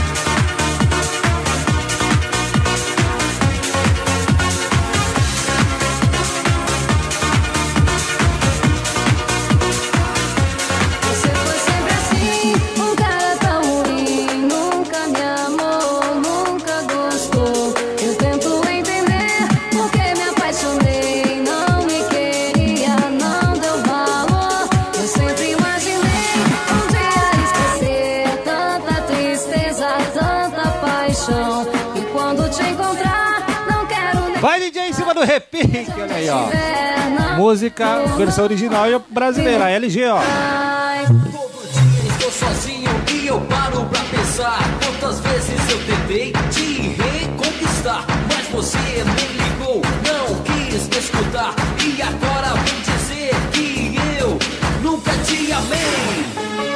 Vai, DJ, em cima do repique, olha aí, ó. Música, versão original e brasileira, LG, ó. Todo dia estou sozinho e eu paro pra pensar quantas vezes eu tentei te reconquistar, mas você nem ligou, não quis me escutar. E agora vem dizer que eu nunca te amei.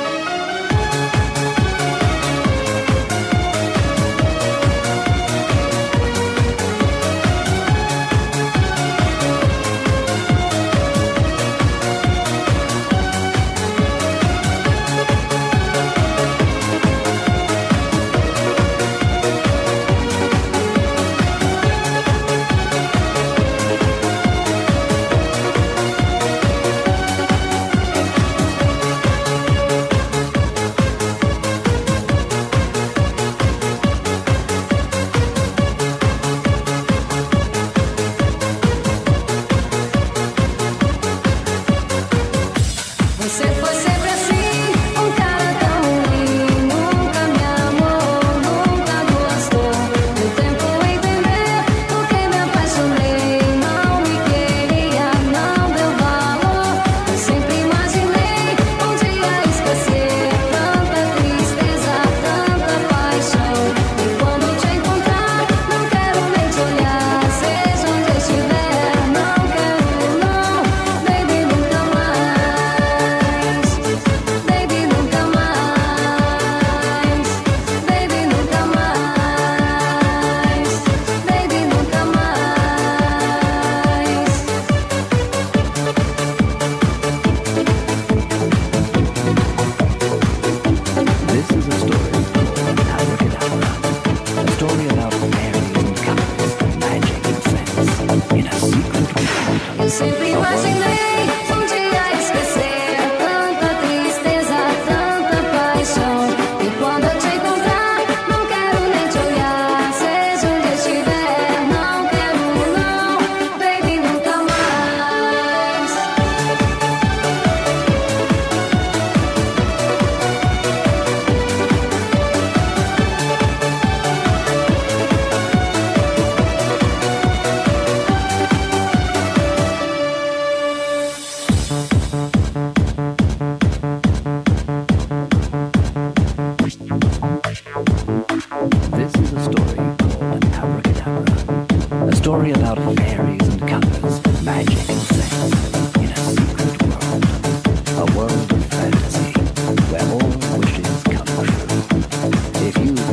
story about fairies and colors, magic and sex, in a secret world. A world of fantasy, where all wishes come true. If you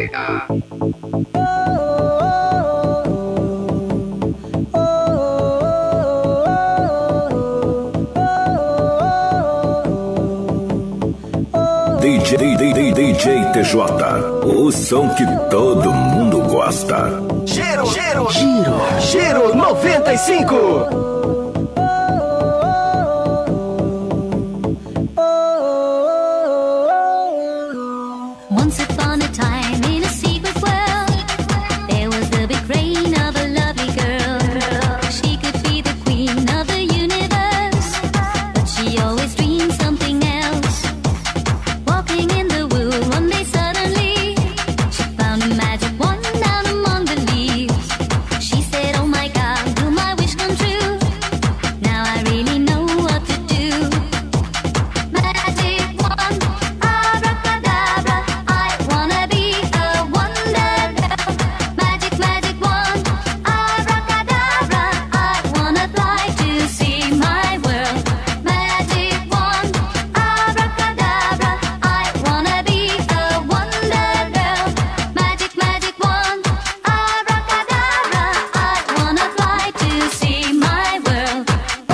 DJ TJ, o som que todo mundo gosta. Giro 95. Once upon a time in a secret world, there was the big reign of a lovely girl. She could be the queen of the universe, but she always dreamed something else. Walking in the wood one day suddenly, she found a magic wand down among the leaves. She said, oh my God, will my wish come true? Now I really know what to do. Magic wand, abracadabra, I wanna be a wonder girl. Magic, magic wand, abracadabra, I wanna fly to see my world. Magic wand, abracadabra, I wanna be a wonder girl. Magic, magic wand, abracadabra, I wanna fly to see my world.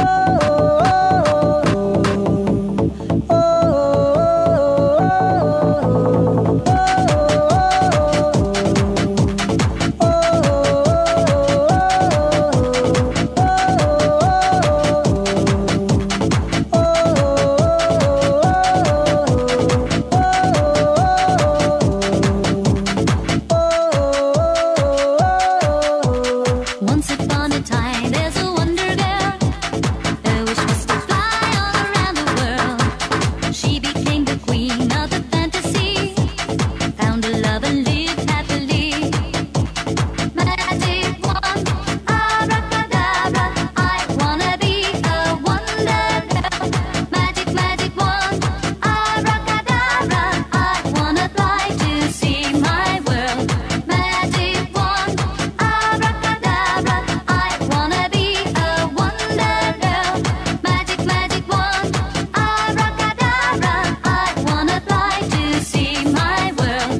Once upon a time, there's a wonder girl. Her wish was to fly all around the world. She became the queen of the fantasy, found a love and lived happily. Magic wand, abracadabra, I wanna be a wonder girl. Magic, magic wand, abracadabra, I wanna fly to see my world. Magic wand, abracadabra, I wanna be a wonder girl. Magic, magic wand, abracadabra, I wanna fly to see my world.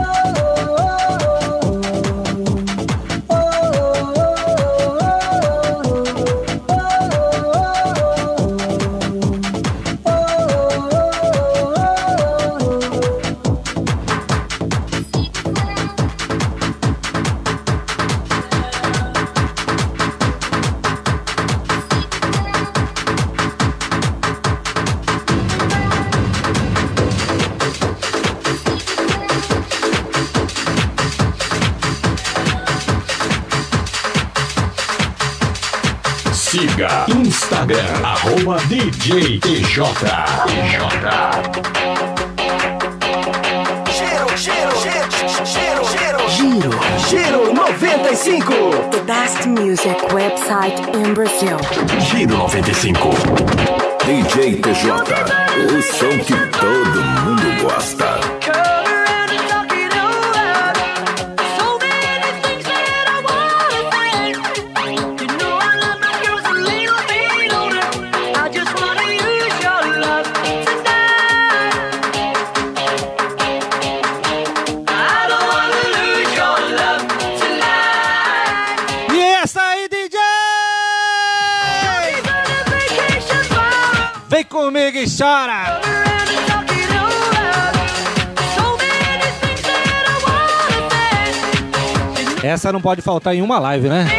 Siga Instagram, @DJ TJ. Giro 95. The best music website in Brazil. Giro 95. DJ TJ, o som que todo mundo gosta. E essa aí, DJ! Vem comigo e chora! Essa não pode faltar em uma live, né?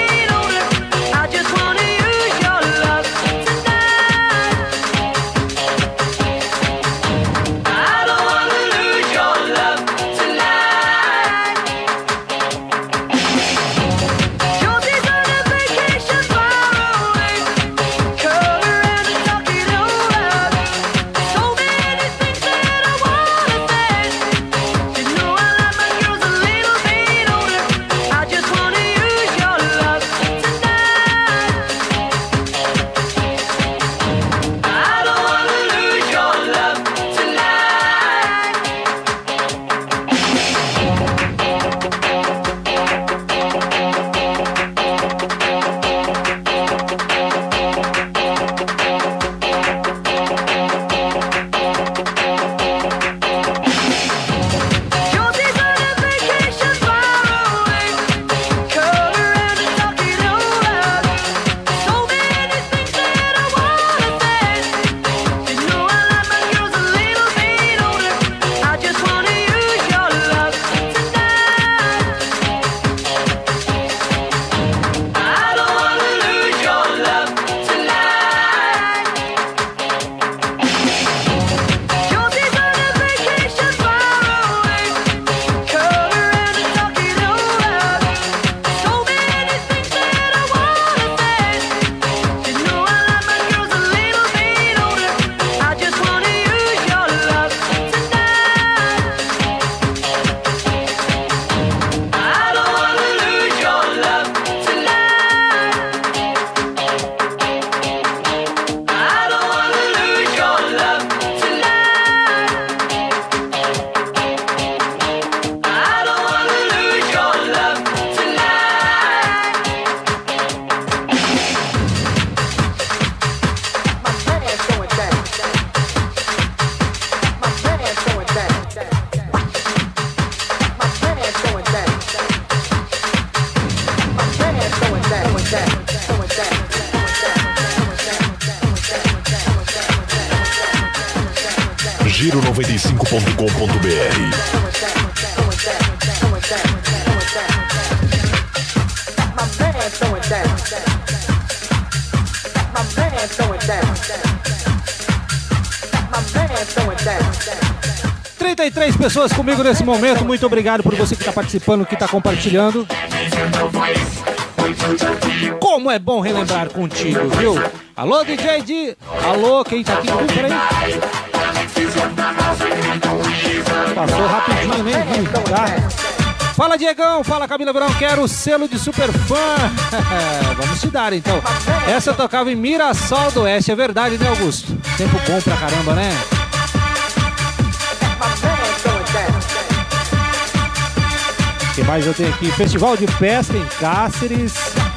I just wanna use your love. 33 pessoas comigo nesse momento. Muito obrigado por você que está participando, que está compartilhando. Como é bom relembrar contigo, viu? Alô, DJ D. Alô, quem tá aqui comigo? Peraí. Passou rapidinho, nem vi, tá? Fala, Diegão. Fala, Camila Verão. Quero o selo de super fã. Vamos te dar, então. Essa eu tocava em Mirassol do Oeste. É verdade, né, Augusto? Tempo bom pra caramba, né? O que mais eu tenho aqui? Festival de Pesca em Cáceres.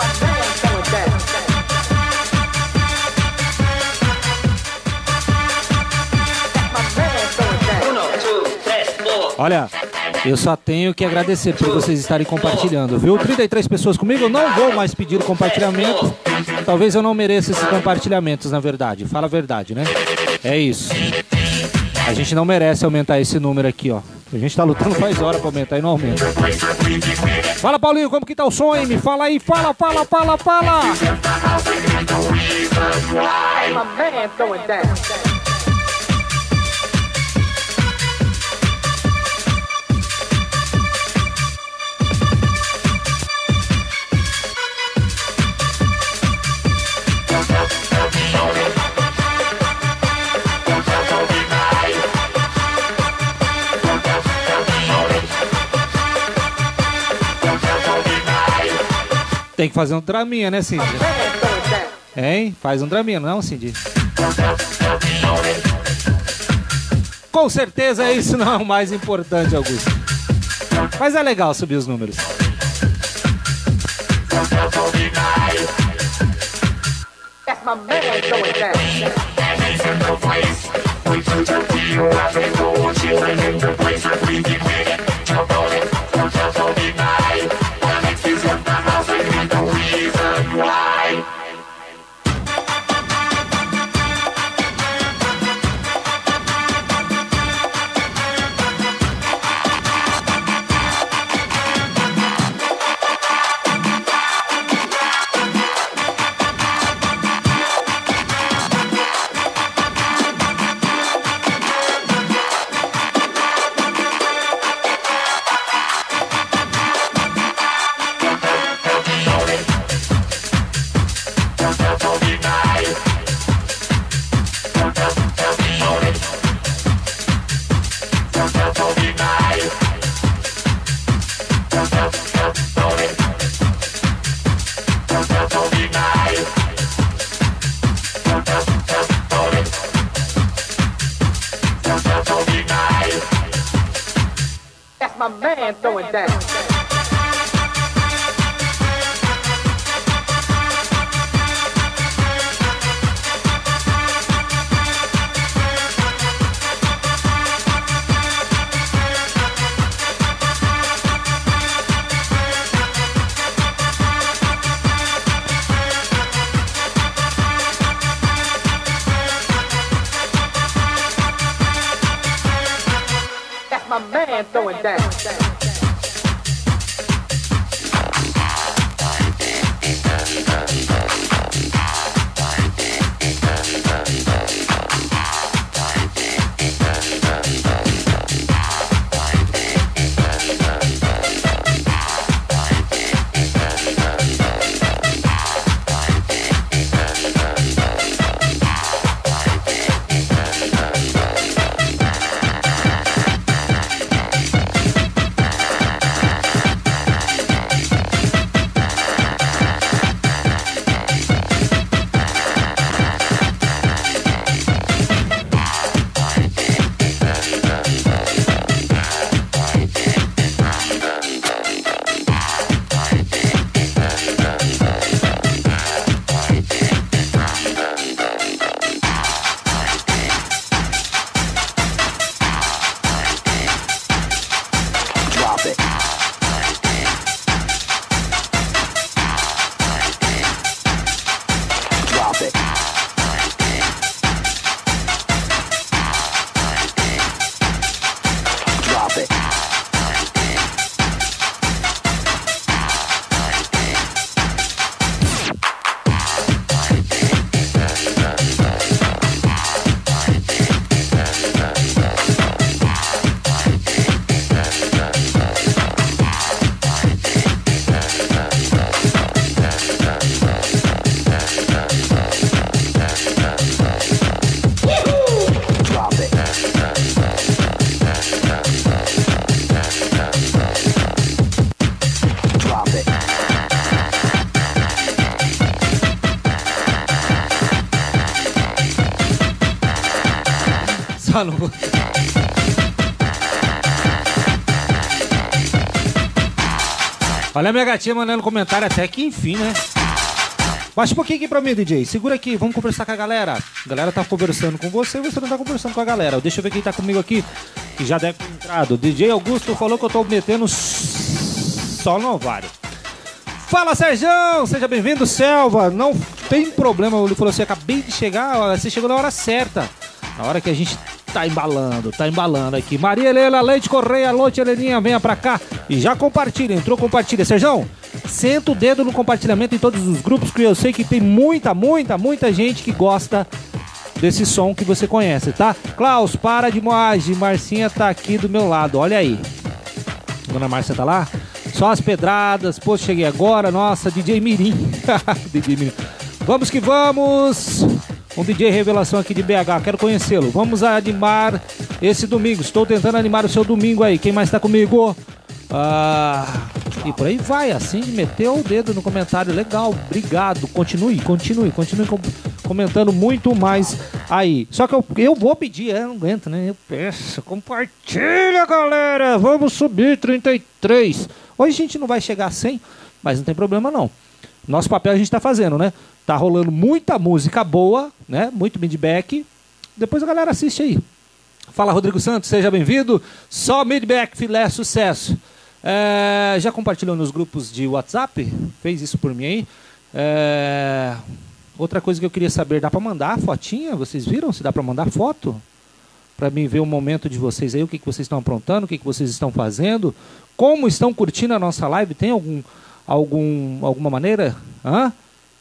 Olha, eu só tenho que agradecer por vocês estarem compartilhando, viu? 33 pessoas comigo, eu não vou mais pedir o compartilhamento. Talvez eu não mereça esses compartilhamentos, na verdade. Fala a verdade, né? É isso. A gente não merece aumentar esse número aqui, ó. A gente tá lutando faz hora pra aumentar e não aumenta. Fala, Paulinho, como que tá o som aí? Me fala aí, fala! Tem que fazer um draminha, né, Cindy? Hein? Faz um draminha, não, Cindy? Com certeza isso não é o mais importante, Augusto. Mas é legal subir os números. Só não vou. Olha a minha gatinha mandando comentário até que enfim, né? Baixa um pouquinho aqui pra mim, DJ. Segura aqui, vamos conversar com a galera. A galera tá conversando com você e você não tá conversando com a galera. Deixa eu ver quem tá comigo aqui, que já deve ter entrado. DJ Augusto falou que eu tô metendo só no ovário. Fala, Sérgio! Seja bem-vindo, Selva. Não tem problema, ele falou assim, acabei de chegar, você chegou na hora certa. Na hora que a gente tá embalando aqui. Maria Helena Leite Correia, alô, tia Heleninha, venha pra cá e já compartilha, entrou, compartilha. Sérgio, senta o dedo no compartilhamento em todos os grupos, que eu sei que tem muita gente que gosta desse som que você conhece, tá? Klaus, para de moagem, Marcinha tá aqui do meu lado, olha aí. Dona Márcia tá lá? Só as pedradas, pô, cheguei agora, nossa, DJ Mirim. DJ Mirim. Vamos que vamos! Um DJ revelação aqui de BH, quero conhecê-lo. Vamos animar esse domingo. Estou tentando animar o seu domingo aí. Quem mais tá comigo? E por aí vai, assim, meteu o dedo no comentário. Legal, obrigado. Continue comentando muito mais aí. Só que eu vou pedir, eu não aguento, né? Eu peço, compartilha, galera. Vamos subir 33. Hoje a gente não vai chegar a 100, mas não tem problema não. Nosso papel a gente tá fazendo, né? Tá rolando muita música boa, né? Muito feedback. Depois a galera assiste aí. Fala, Rodrigo Santos, seja bem-vindo. Só feedback, filé, sucesso. Já compartilhou nos grupos de WhatsApp? Fez isso por mim aí. Outra coisa que eu queria saber, dá pra mandar fotinha? Vocês viram se dá pra mandar foto? Pra mim ver o momento de vocês aí, o que vocês estão aprontando, o que vocês estão fazendo, como estão curtindo a nossa live. Tem alguma maneira? Hã?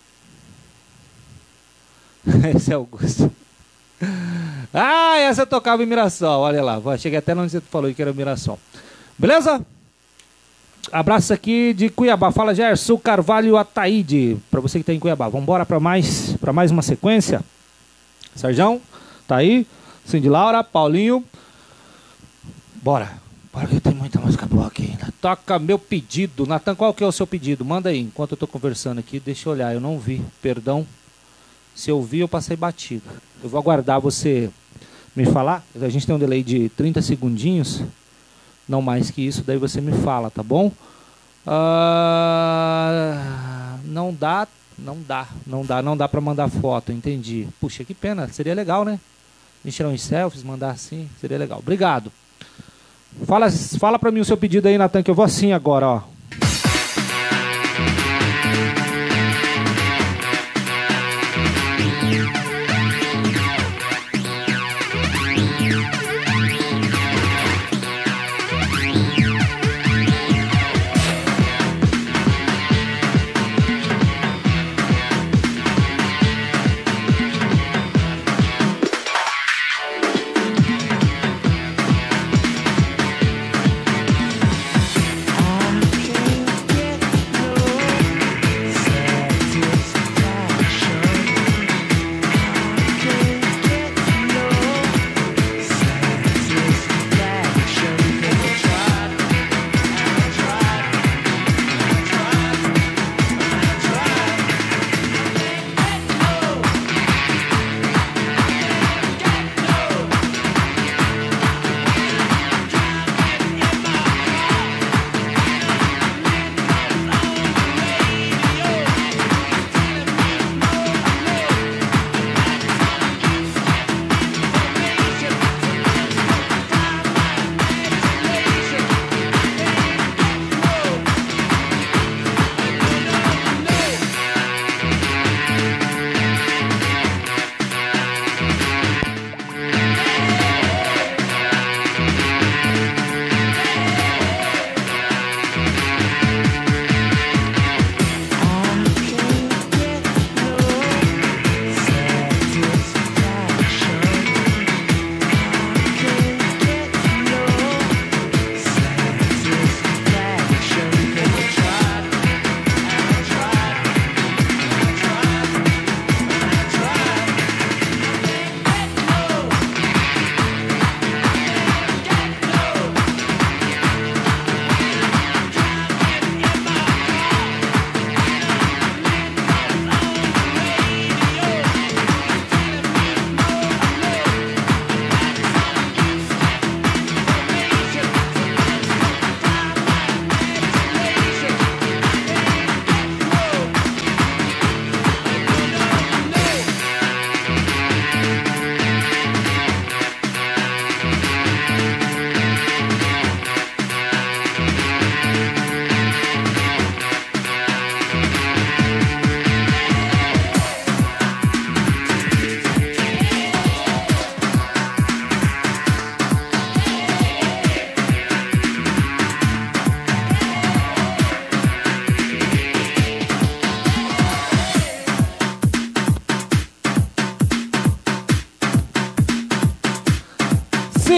Esse é Augusto. Essa eu tocava em Mirassol, olha lá. Cheguei até onde você falou que era Mirassol. Beleza? Abraço aqui de Cuiabá. Fala, Gerson Carvalho Ataíde. Pra você que tá em Cuiabá. Vambora pra mais uma sequência. Sérgio, tá aí. Cindy Laura, Paulinho. Bora que tem muita música boa aqui ainda. Toca meu pedido. Natan, qual que é o seu pedido? Manda aí, enquanto eu tô conversando aqui. Deixa eu olhar, eu não vi, perdão. Se eu vi, eu passei batido. Eu vou aguardar você me falar. A gente tem um delay de 30 segundinhos. Não mais que isso, daí você me fala, tá bom? Não dá pra mandar foto, entendi. Puxa, que pena, seria legal, né? A gente tirar uns selfies, mandar assim, seria legal. Obrigado. Fala pra mim o seu pedido aí, Natan, que eu vou assim agora, ó. I'm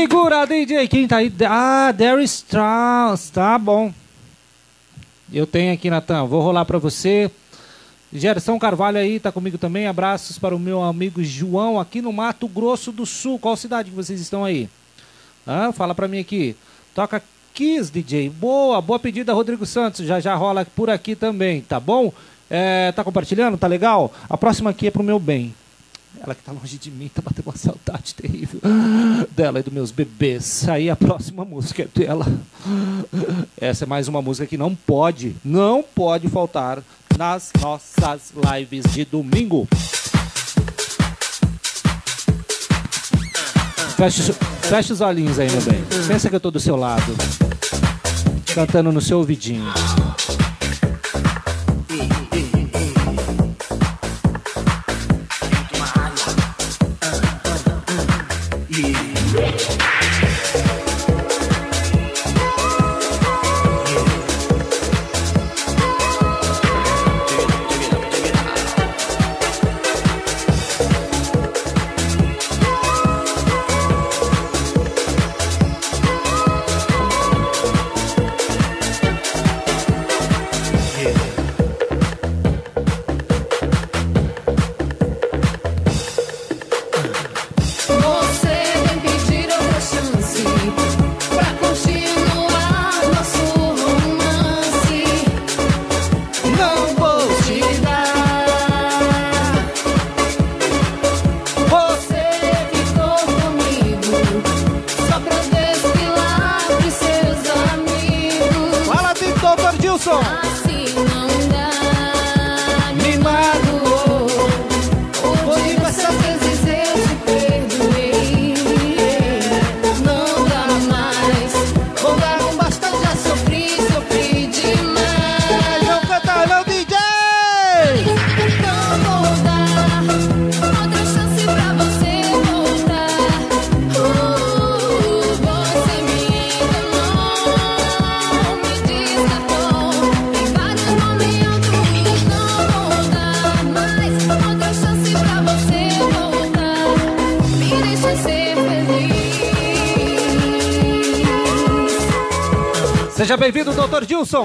Segura, DJ. Quem tá aí? Ah, Derry Strauss. Tá bom. Eu tenho aqui, Natan. Vou rolar pra você. Gerson Carvalho aí, tá comigo também. Abraços para o meu amigo João aqui no Mato Grosso do Sul. Qual cidade que vocês estão aí? Fala pra mim aqui. Toca Kiss, DJ. Boa pedida, Rodrigo Santos. Já rola por aqui também, tá bom? Tá compartilhando? Tá legal? A próxima aqui é pro meu bem. Ela que tá longe de mim, tá batendo uma saudade terrível dela e dos meus bebês. Aí a próxima música é dela. Essa é mais uma música que não pode faltar nas nossas lives de domingo. Fecha os olhinhos aí, meu bem. Pensa que eu tô do seu lado, cantando no seu ouvidinho. Seja bem-vindo, Dr. Gilson.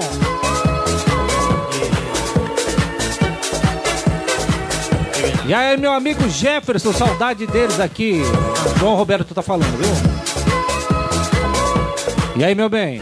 E aí, meu amigo Jefferson, saudade deles aqui. João Roberto tá falando, viu? E aí, meu bem?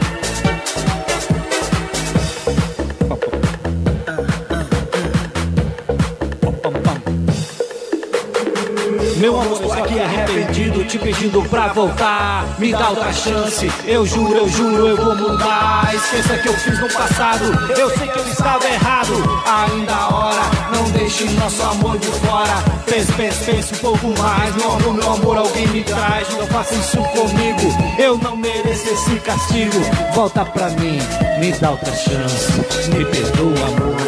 Meu amor, estou aqui arrependido, te pedindo pra voltar. Me dá outra chance, eu juro, eu vou mudar. Esqueça que eu fiz no passado, eu sei que eu estava errado. Ainda a hora, não deixe nosso amor de fora. Pense um pouco mais, meu amor, alguém me traz. Não faça isso comigo, eu não mereço esse castigo. Volta pra mim, me dá outra chance, me perdoa, amor.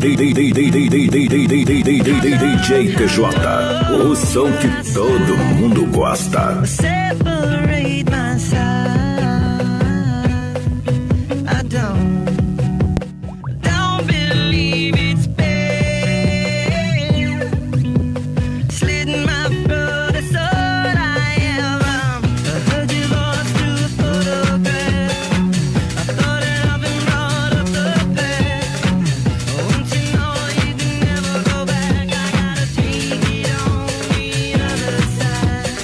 DJ TJ, o som que todo mundo gosta. Separate my side. I don't believe it's fair. Slitting my throat, that's all I am. I heard your voice through a photograph. I thought it up and brought up the past. Won't you know you can never go back? I gotta take it on the other side.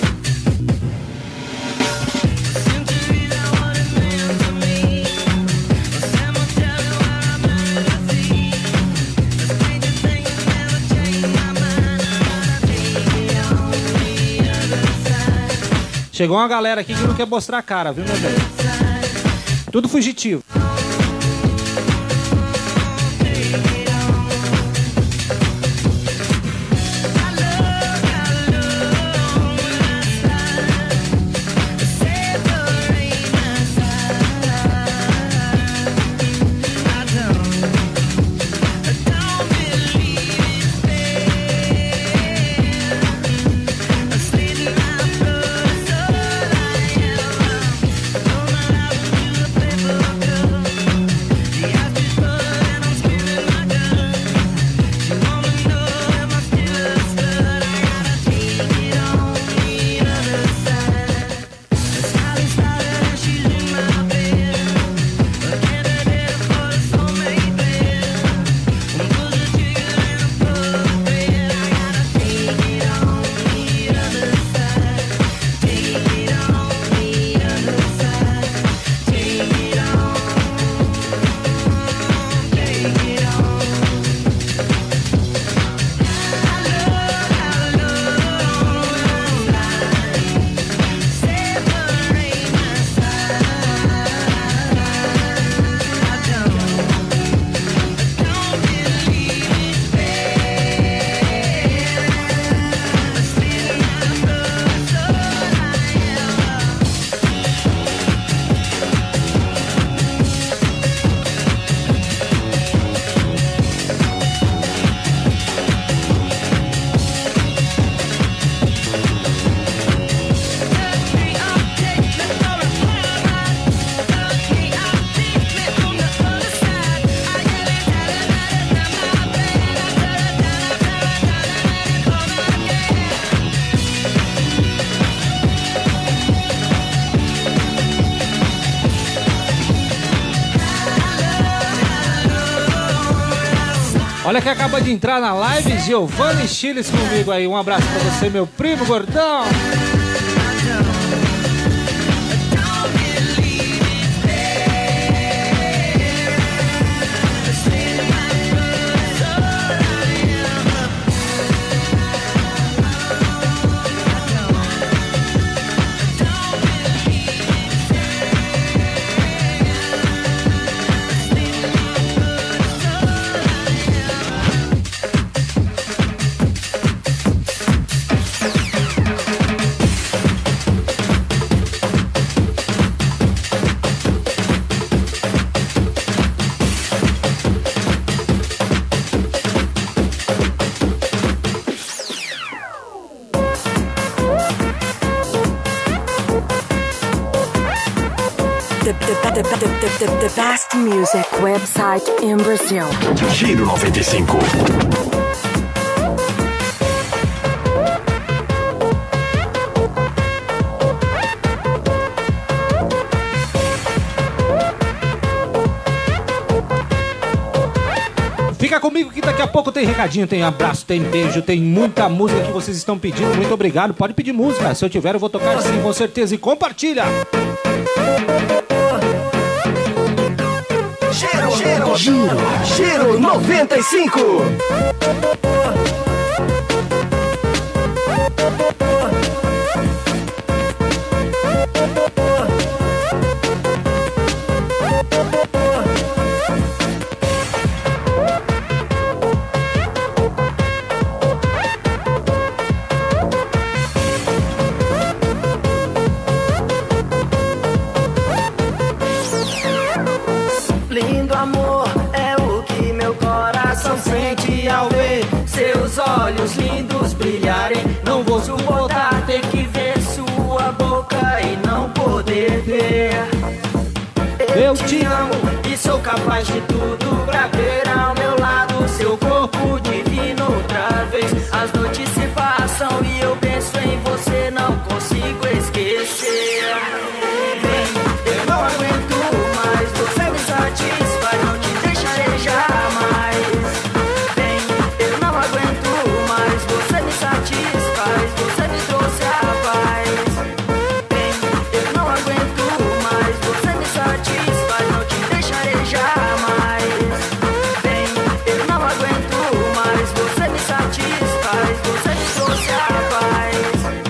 Centuries are what it meant to me. A cemetery where I'm ready to see. The stranger things never change my mind. I gotta take it on the other side. Chegou uma galera aqui que não quer mostrar a cara, viu, meu bem? Tudo fugitivo. Olha que acaba de entrar na live, Giovanni Chiles comigo aí. Um abraço pra você, meu primo gordão. The best music website in Brazil. Giro 95. Fica comigo que daqui a pouco tem recadinho, tem abraço, tem beijo, tem muita música que vocês estão pedindo. Muito obrigado. Pode pedir música. Se eu tiver, eu vou tocar sim, com certeza. E compartilha. Giro 95. Lindo amor é o que meu coração sente. olhos lindos brilharem. Não vou suportar ter que ver sua boca e não poder ver. Eu te amo e sou capaz de tudo pra ter ao meu lado seu corpo divino outra vez. As noites se passam e eu penso em você, não consigo esquecer. Vem, eu não aguento mais, você me satisfaz, não te deixarei jamais. Vem, eu não aguento mais, você me satisfaz, você me trouxe a paz. Vem, eu não aguento mais, você me satisfaz, não te deixarei jamais. Vem, eu não aguento mais, você me satisfaz, você me trouxe a paz.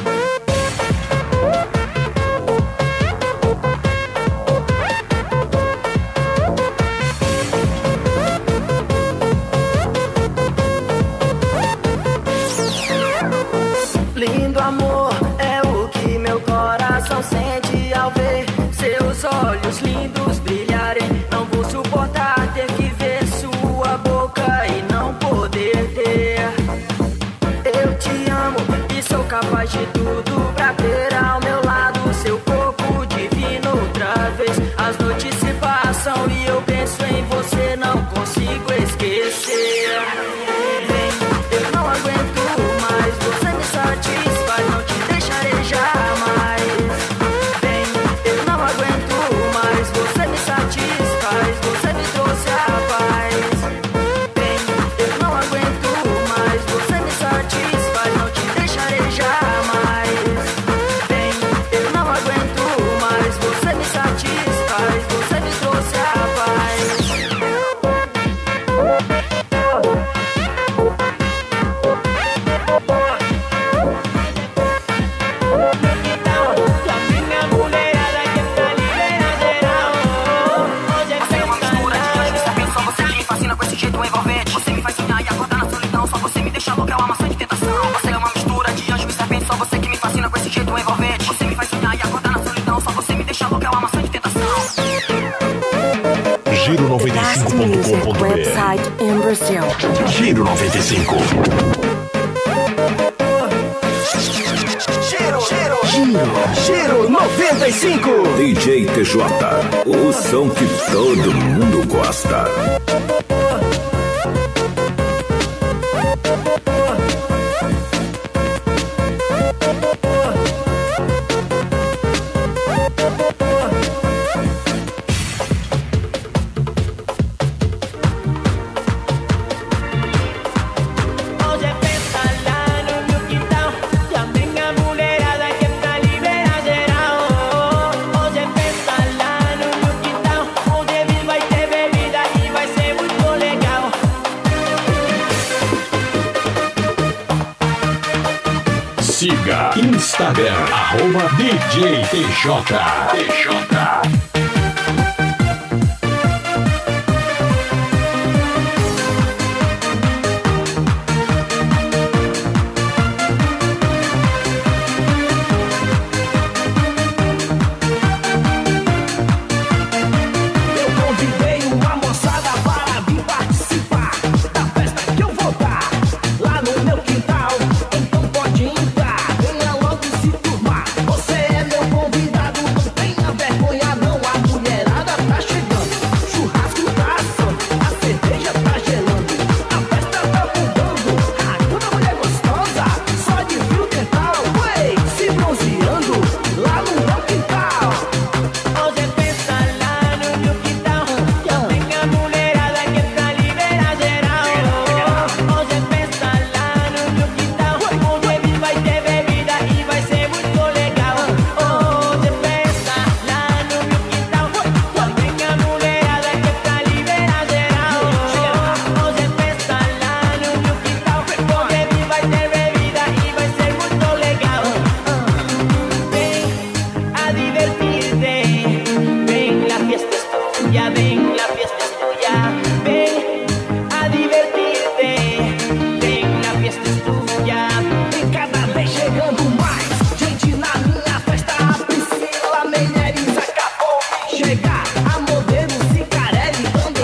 Lindo amor é o que meu coração sente ao ver seus olhos lindos brilharem. Não vou suportar ter que ver sua boca e não poder ter. Eu te amo e sou capaz de tudo pra ter ao meu lado seu corpo divino outra vez. As noites se passam e eu penso em você, não consigo esquecer. Vem, eu não aguento mais, você me satisfaz, não te deixarei jamais. Vem, eu não aguento mais, você me satisfaz, você me trouxe a paz. Vem, eu não aguento mais, você me satisfaz, não te deixarei jamais. Vem, eu não aguento mais, você me satisfaz, você me trouxe a paz. Você é uma mistura de anjo e serpente, só você que me fascina com esse jeito envolvente. Você me faz sonhar e acordar na solidão, só você me deixa louca, é uma maçã de tentação. Você é uma mistura de anjo e serpente, só você que me fascina com esse jeito envolvente. Você me faz sonhar e acordar na solidão, só você me deixa louca, é uma maçã de tentação. The best music Giro95.com.br website in Brazil. Giro 95. Giro 95. DJ TJ, o som que todo mundo gosta. Hoje é festa lá no meu quintal. Chamei a mulherada que é pra liberar geral. Hoje é festa lá no meu quintal. Onde vai ter bebida e vai ser muito legal. Siga Instagram, @DJ TJ. Eu convidei uma moçada para vir participar da festa que eu vou dar lá no meu quintal. Então pode entrar, venha logo se turmar. Você é meu convidado, não tenha vergonha não. A mulherada tá chegando, o churrasco tá assando, a cerveja tá gelando, a festa tá mudando. Toda mulher gostosa, só de fio dental, ué, se bronzeando lá no meu quintal. Hoje é festa lá no meu quintal. Chamei a mulherada que é pra liberar geral. Hoje é festa lá no meu quintal. Onde vai ter bebida e vai ser muito legal. Hoje é festa lá no meu quintal. Chamei a mulherada que é pra liberar geral. Hoje é festa lá no meu quintal. Onde vai ter bebida e vai ser muito legal. Ven a divertirte, ven, la fiesta es tuya, ven, la fiesta es tuya, ven a divertirte, ven, la fiesta es tuya. E cada vez chegando mais gente na minha festa. A Priscila Meireles acabou de chegar. A modelo Cicarelli também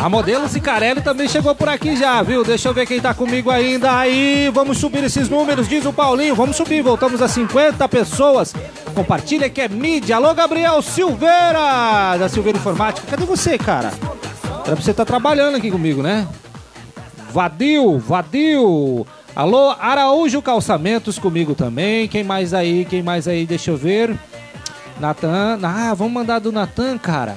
A Modelo Cicarelli também chegou por aqui já, viu? Deixa eu ver quem tá comigo ainda aí. Vamos subir esses números, diz o Paulinho. Vamos subir, voltamos a 50 pessoas. Compartilha que é mídia. Alô, Gabriel Silveira, da Silveira Informática. Cadê você, cara? Era pra você estar trabalhando aqui comigo, né? Vadil. Alô, Araújo Calçamentos comigo também. Quem mais aí? Deixa eu ver. Natan. Ah, vamos mandar do Natan, cara.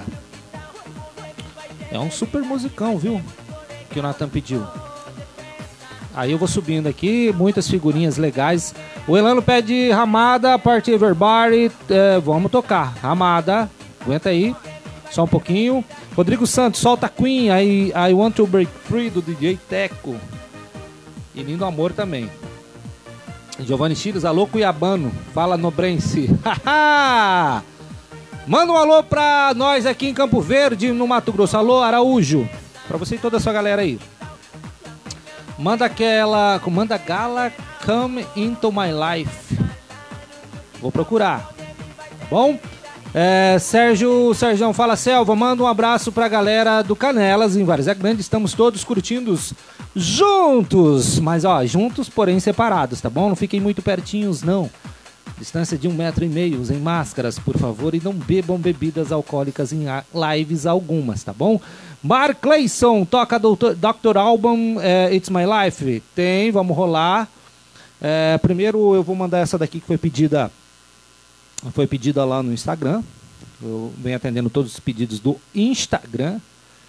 É um super musicão, viu? Que o Natan pediu. Aí eu vou subindo aqui, muitas figurinhas legais. O Elano pede Ramada, Party Everybody. Vamos tocar. Ramada, aguenta aí, só um pouquinho. Rodrigo Santos, solta Queen. I Want to Break Free, do DJ Teco. E Lindo Amor também. Giovanni Chiles, alô Cuiabano. Fala Nobrense. Haha! Manda um alô pra nós aqui em Campo Verde, no Mato Grosso. Alô, Araújo. Pra você e toda a sua galera aí. Manda Gala Come Into My Life. Vou procurar. Tá bom? Sérgio fala, Selva, manda um abraço pra galera do Canelas, em Várzea Grande. Estamos todos curtindo juntos. Mas, ó, juntos, porém separados, tá bom? Não fiquem muito pertinhos, não. Distância de 1,5 m, usem máscaras, por favor, e não bebam bebidas alcoólicas em lives algumas, tá bom? Mark Clayson, toca Dr. Album, It's My Life. Tem, vamos rolar. Primeiro eu vou mandar essa daqui que foi pedida lá no Instagram. Eu venho atendendo todos os pedidos do Instagram.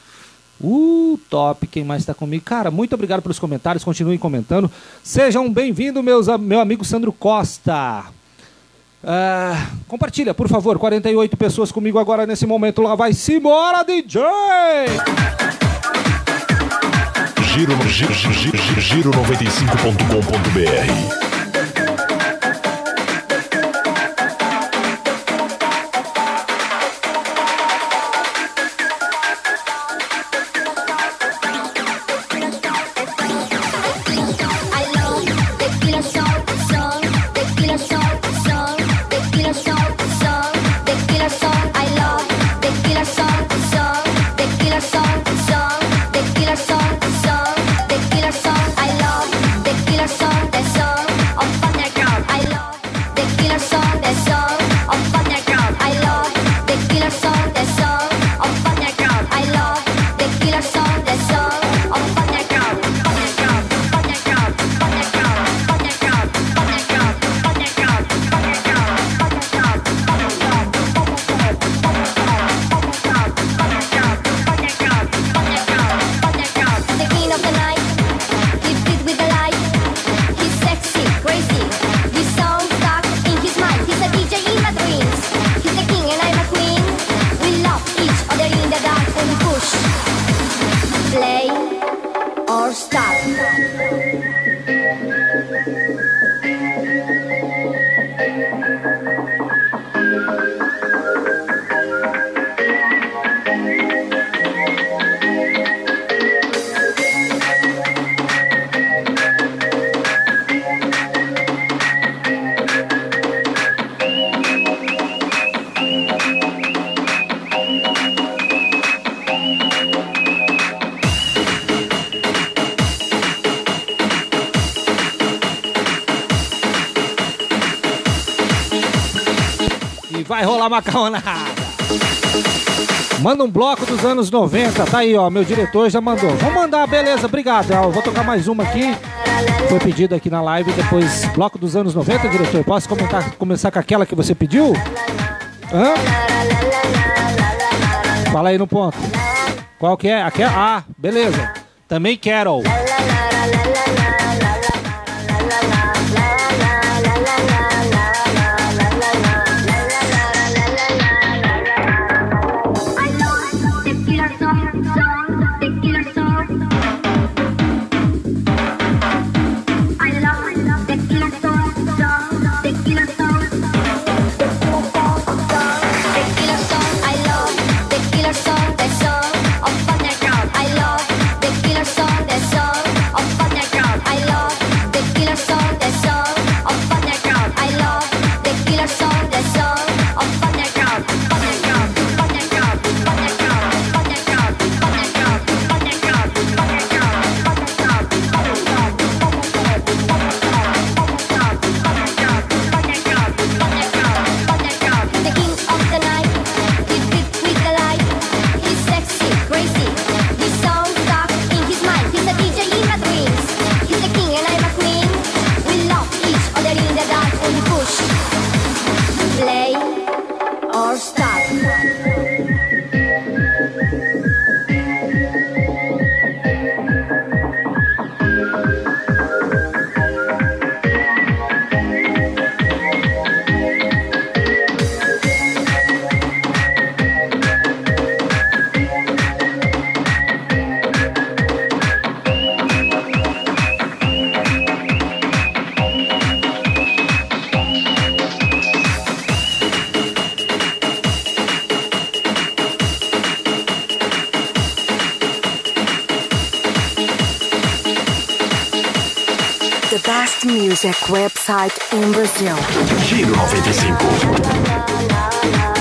Top, quem mais está comigo? Cara, muito obrigado pelos comentários, continuem comentando. Sejam bem-vindos, meu amigo Sandro Costa. Compartilha, por favor, 48 pessoas comigo agora nesse momento. Lá vai embora, DJ! Giro 95.com.br. Vai rolar macarronada. Manda um bloco dos anos 90. Tá aí, ó. Meu diretor já mandou. Vamos mandar, beleza. Obrigado. Eu vou tocar mais uma aqui. Foi pedido aqui na live. Depois, bloco dos anos 90, diretor. Posso começar com aquela que você pediu? Hã? Fala aí no ponto. Qual que é? Aquela? Ah, beleza. Também quero. Song, the song best music website in Brazil. Giro 95.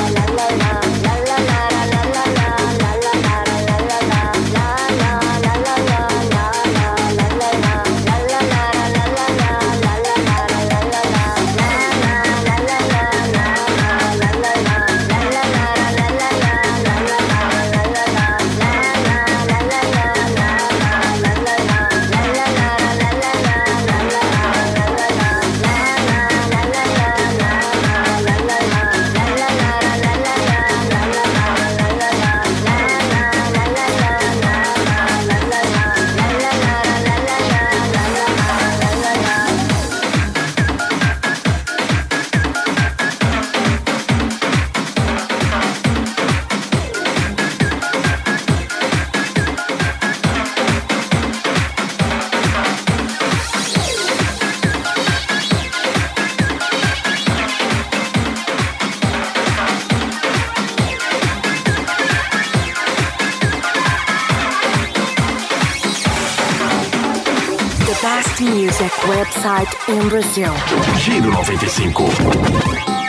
The best music website in Brazil. Giro 95.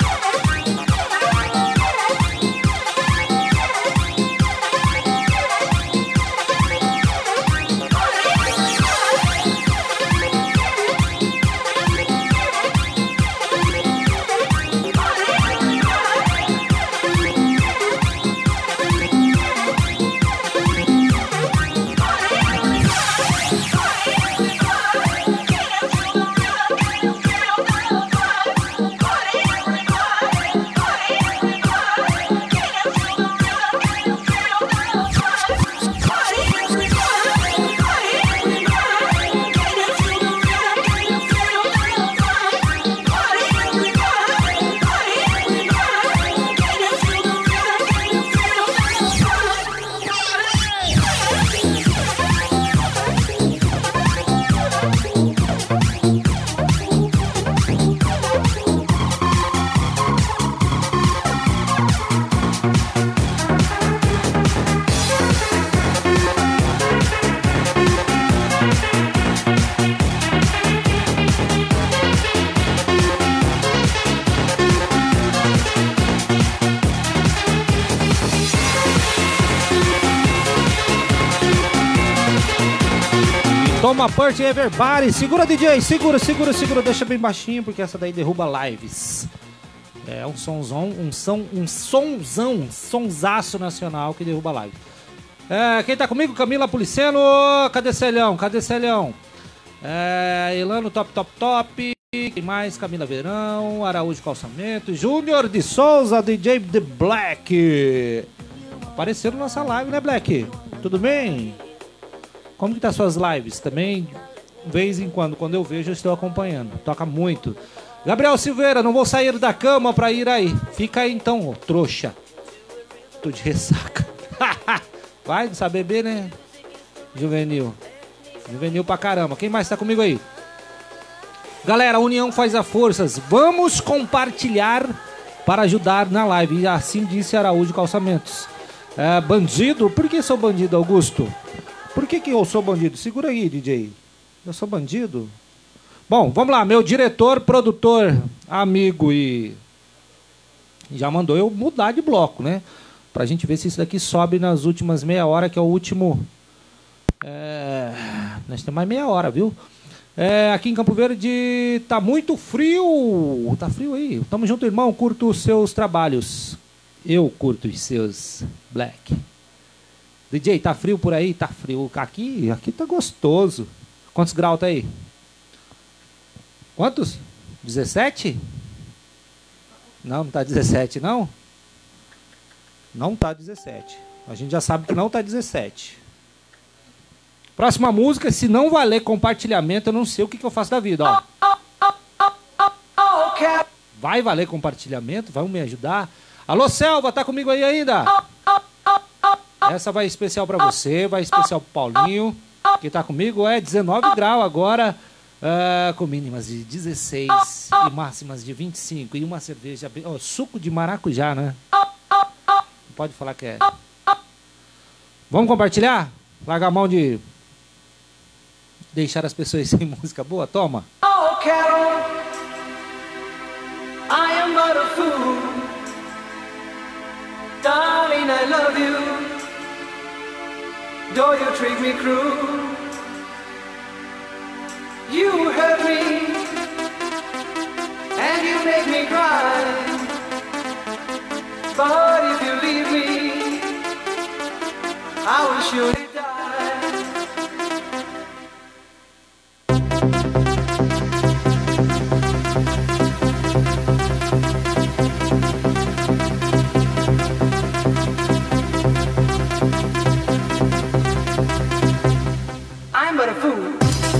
Toma Purt Everybody. Segura, DJ. Segura. Deixa bem baixinho, porque essa daí derruba lives. É um sonzão, um sonzaço nacional que derruba live. Quem tá comigo? Camila Policeno. Cadê Celhão? Elano Top. Quem mais? Camila Verão. Araújo Calçamento. Júnior de Souza, DJ The Black. Apareceram na nossa live, né, Black? Tudo bem? Como que tá suas lives? Também, de vez em quando eu vejo, eu estou acompanhando. Toca muito. Gabriel Silveira, não vou sair da cama pra ir aí. Fica aí então, ô trouxa. Tô de ressaca. Vai, não sabe beber, né? Juvenil pra caramba. Quem mais tá comigo aí? Galera, a união faz a forças. Vamos compartilhar para ajudar na live. E assim disse Araújo Calçamentos. Bandido? Por que sou bandido, Augusto? Por que eu sou bandido? Segura aí, DJ. Eu sou bandido? Bom, vamos lá. Meu diretor, produtor, amigo e já mandou eu mudar de bloco, né? Pra gente ver se isso daqui sobe nas últimas meia hora, que é o último... Nós temos mais meia hora, viu? Aqui em Campo Verde tá muito frio. Tá frio aí. Tamo junto, irmão. Curto os seus trabalhos. Eu curto os seus, Black. DJ, tá frio por aí? Tá frio. Aqui tá gostoso. Quantos graus tá aí? Quantos? 17? Não tá 17, não? Não tá 17. A gente já sabe que não tá 17. Próxima música, se não valer compartilhamento, eu não sei o que eu faço da vida, ó. Vai valer compartilhamento? Vão me ajudar? Alô, Selva, tá comigo aí ainda? Essa vai especial pra você, vai especial pro Paulinho, que tá comigo. 19 graus agora, com mínimas de 16 e máximas de 25. E uma cerveja, suco de maracujá, né? Não pode falar que é. Vamos compartilhar? Larga a mão de deixar as pessoas sem música boa, toma. Carol, I am but a fool. Darling, I love you, though you treat me cruel. You hurt me, and you make me cry. But if you leave me, I will surely die. I'm but a fool.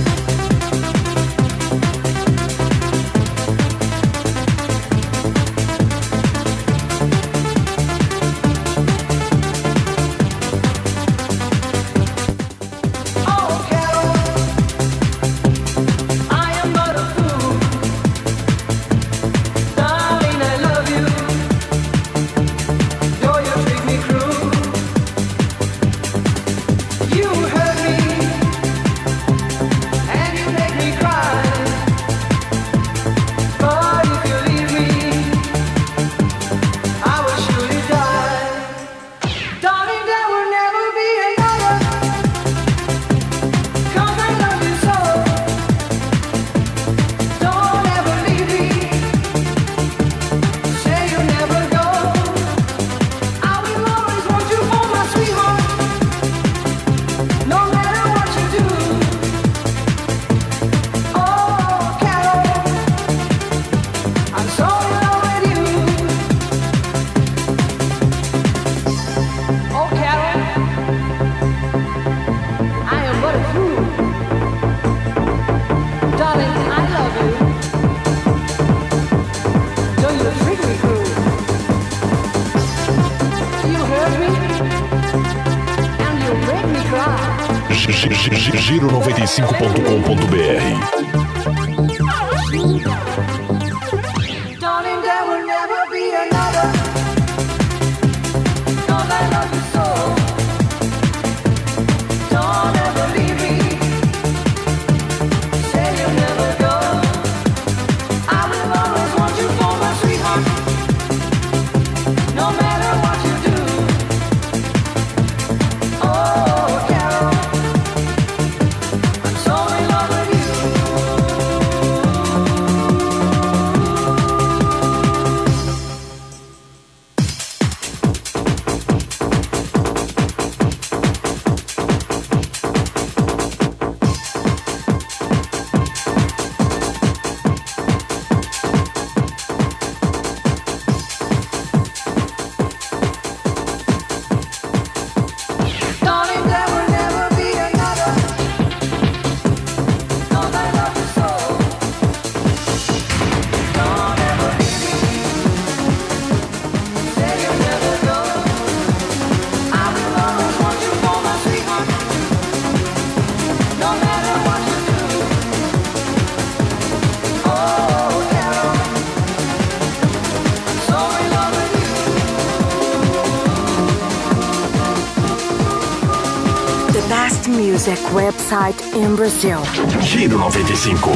Giro95.com.br. Darling, there will never be another. 'Cause I love you so. Don't ever leave me. Say you'll never go. I will always want you for my sweetheart. No matter what you do. Oh, Carol, I'm so in love with you. Darling, there will never be another. 'Cause I love you so. Don't ever leave me. Say you'll never go. I will always want you for my sweetheart. No matter what you do. Oh, Carol, I'm so in love with you. The best music website in Brazil. Giro 95.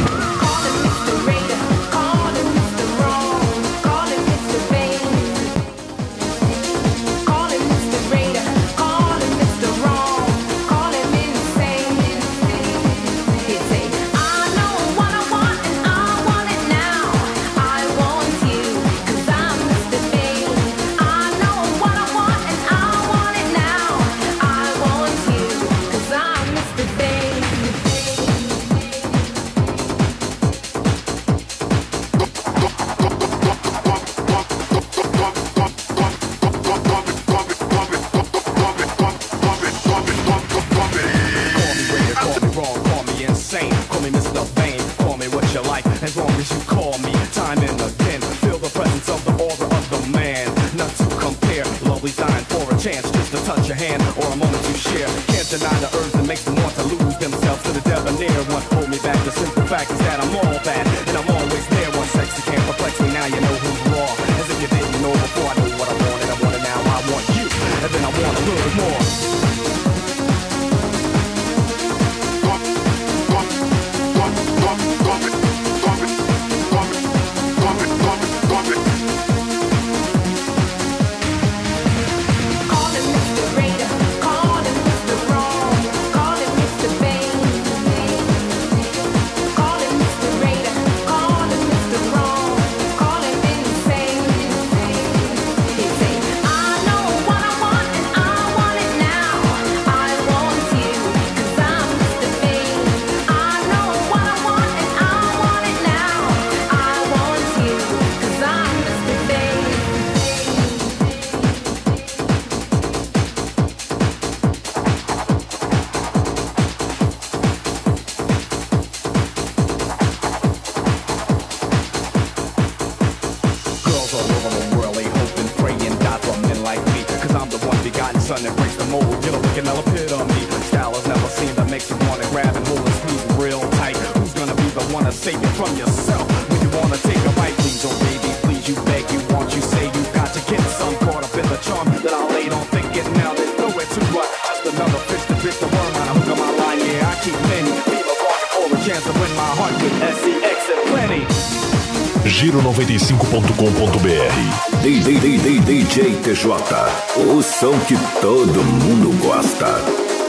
As long as you call me time and again, feel the presence of the aura of the man. Not to compare, lovely's dying for a chance just to touch your hand or a moment to share. Can't deny the urge that makes them want to lose themselves to the debonair one. Hold me back, the simple fact is that I'm all that, and I'm always there. One sexy can't perplex me, now you know who's raw. As if you didn't know before, I knew what I wanted. I want it now, I want you, and then I want a little more. Get a look and they'll epitome. Style has never seen that makes you wanna grab and hold and squeeze real tight. Who's gonna be the one to save you from yourself? When you wanna take a bite, please, oh baby, please, you beg, you want, you say you got to get some caught up in the charm that I laid on thick, and now there's nowhere to run. Just another fish to bit the worm out of hook of my line. Yeah, I keep many. Leave a mark for a chance to win my heart with SEX and plenty. Giro95.com.br DJ TJ, o som que todo mundo gosta.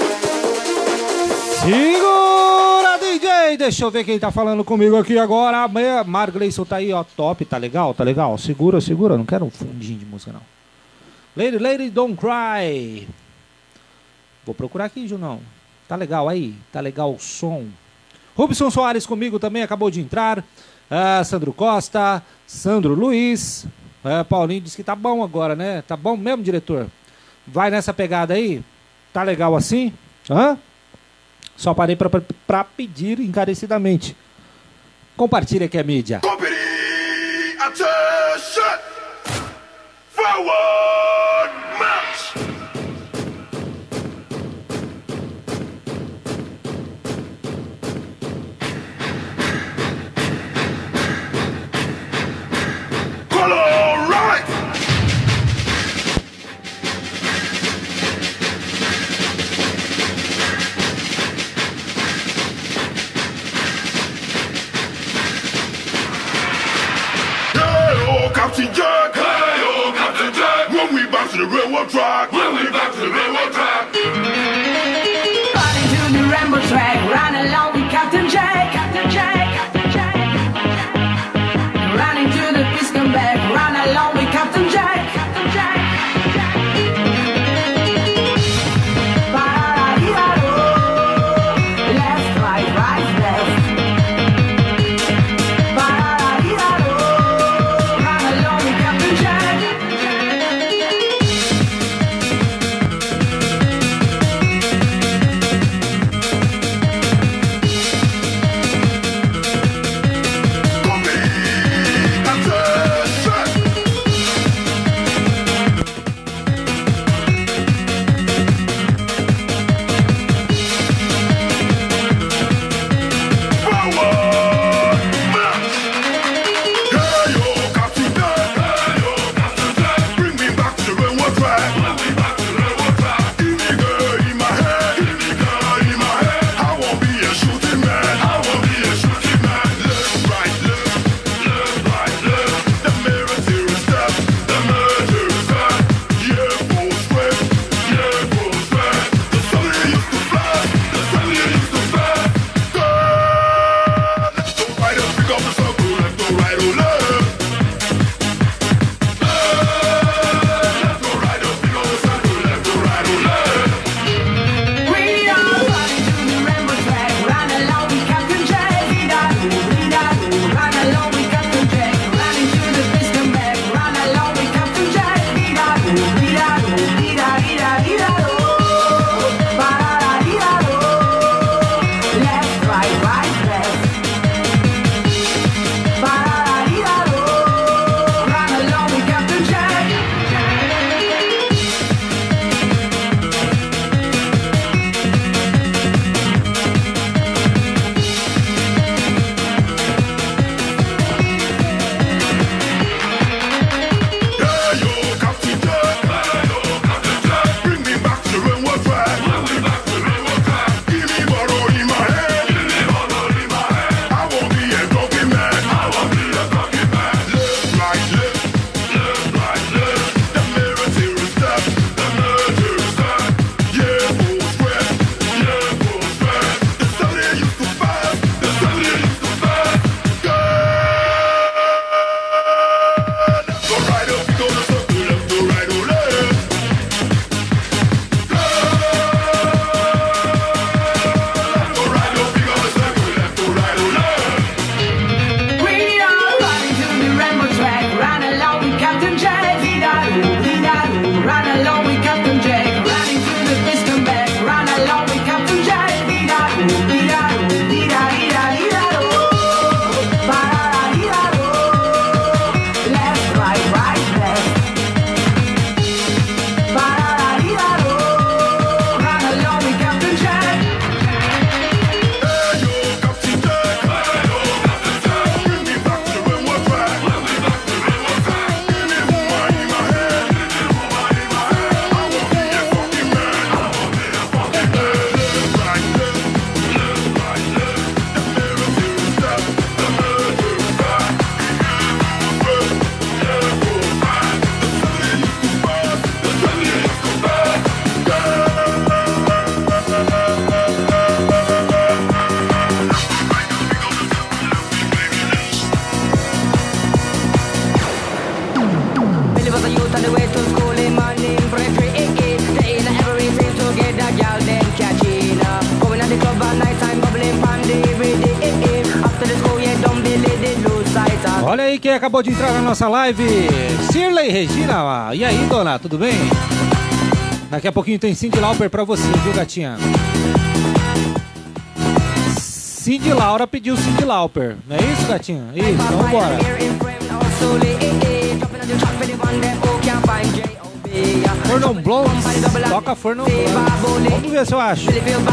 Segura, DJ! Deixa eu ver quem tá falando comigo aqui agora. Margleison tá aí, ó. Top, tá legal, tá legal. Segura, segura. Não quero um fundinho de música, não. Lady, don't cry. Vou procurar aqui, Junão. Tá legal aí? Tá legal o som. Robson Soares comigo também, acabou de entrar. Sandro Costa, Sandro Luiz. Paulinho disse que tá bom agora, né? Tá bom mesmo, diretor? Vai nessa pegada aí? Tá legal assim? Hã? Só parei pra pedir encarecidamente. Compartilha aqui a mídia. Attention! Forward march! Color right! Captain Jack! Hey, oh, Captain Jack! When we back to the railroad track! When we back to the railroad track! Running to the rainbow track, run along with Captain Jack. Captain Jack, Captain Jack. Running to the piston back, run along with Captain Jack. Captain Jack. Left, right, right, left. Run along with Captain Jack. Olha aí quem acabou de entrar na nossa live, Shirley Regina. E aí, dona, tudo bem? Daqui a pouquinho tem Cyndi Lauper pra você, viu, gatinha? Cyndi Laura pediu Cyndi Lauper, não é isso, gatinha? Isso, então vambora. Fornon Blondes, toca Fornon Blondes. Vamos ver se eu acho.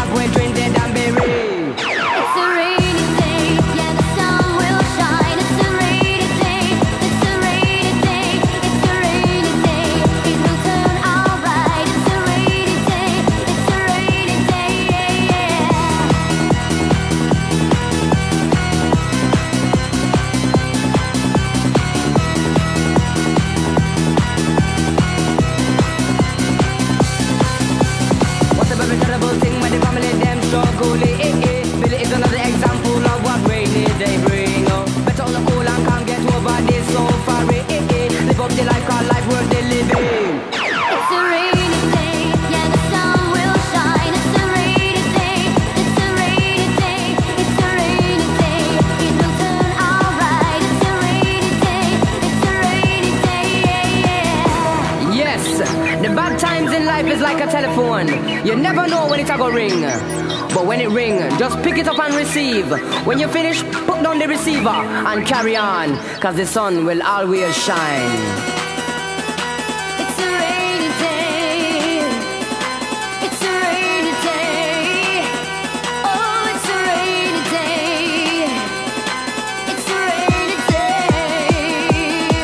Billy is another example of what rainy day bring. Better all the cool and calm, get over this so far. Live up the life, call life worth the living. It's a rainy day, yeah, the sun will shine. It's a rainy day, it's a rainy day, it's a rainy day. It will turn alright. It's a rainy day, it's a rainy day, yeah, yeah. Yes, the bad times in life is like a telephone. You never know when it's gonna ring. But when it ring, just pick it up and receive. When you finish, put down the receiver and carry on, cause the sun will always shine. It's a rainy day, it's a rainy day. Oh, it's a rainy day, it's a rainy day.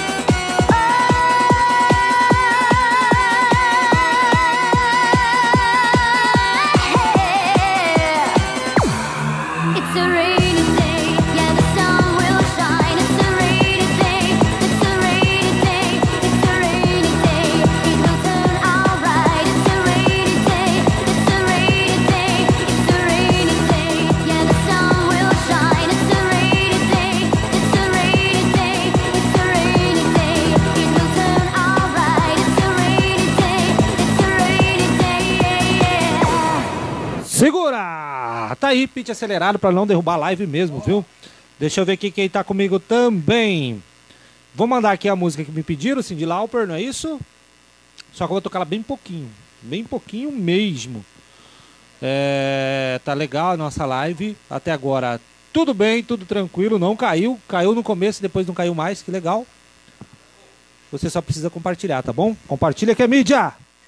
It's a rainy day, yeah, the sun will shine. It's a rainy day, it's a rainy day, it's a rainy day. It will turn alright. It's a rainy day, it's a rainy day, it's a rainy day. Yeah, the sun will shine. It's a rainy day, it's a rainy day, it's a rainy day. It will turn alright. It's a rainy day, it's a rainy day, yeah, yeah. Segura! Tá aí, pitch acelerado pra não derrubar a live mesmo, viu? Deixa eu ver aqui quem tá comigo também. Vou mandar aqui a música que me pediram, Cyndi Lauper, não é isso? Só que eu vou tocar ela bem pouquinho mesmo. Tá legal a nossa live. Até agora tudo bem, tudo tranquilo, não caiu. Caiu no começo, depois não caiu mais, que legal. Você só precisa compartilhar, tá bom? Compartilha que é mídia!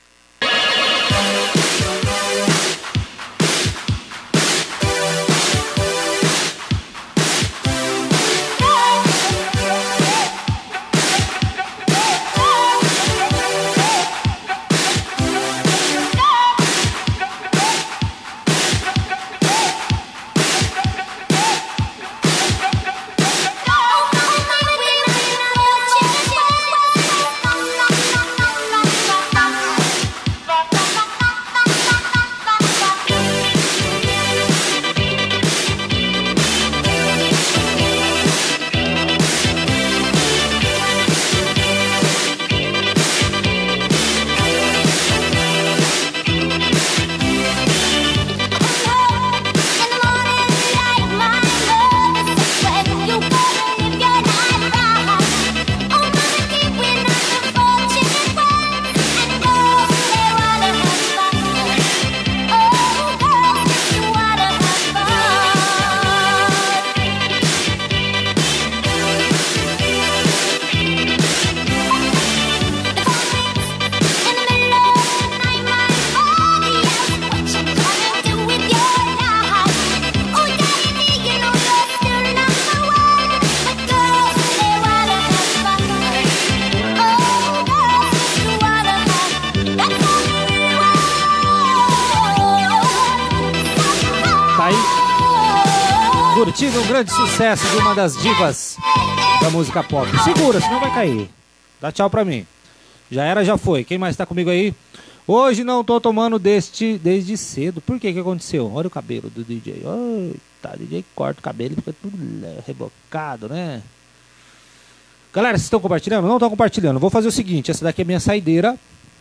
Curtindo um grande sucesso de uma das divas da música pop. Segura, senão vai cair. Dá tchau pra mim. Já era, já foi. Quem mais tá comigo aí? Hoje não tô tomando desde cedo. Por que aconteceu? Olha o cabelo do DJ. Eita, DJ corta o cabelo e fica tudo rebocado, né? Galera, vocês estão compartilhando? Não estão compartilhando. Vou fazer o seguinte, essa daqui é minha saideira.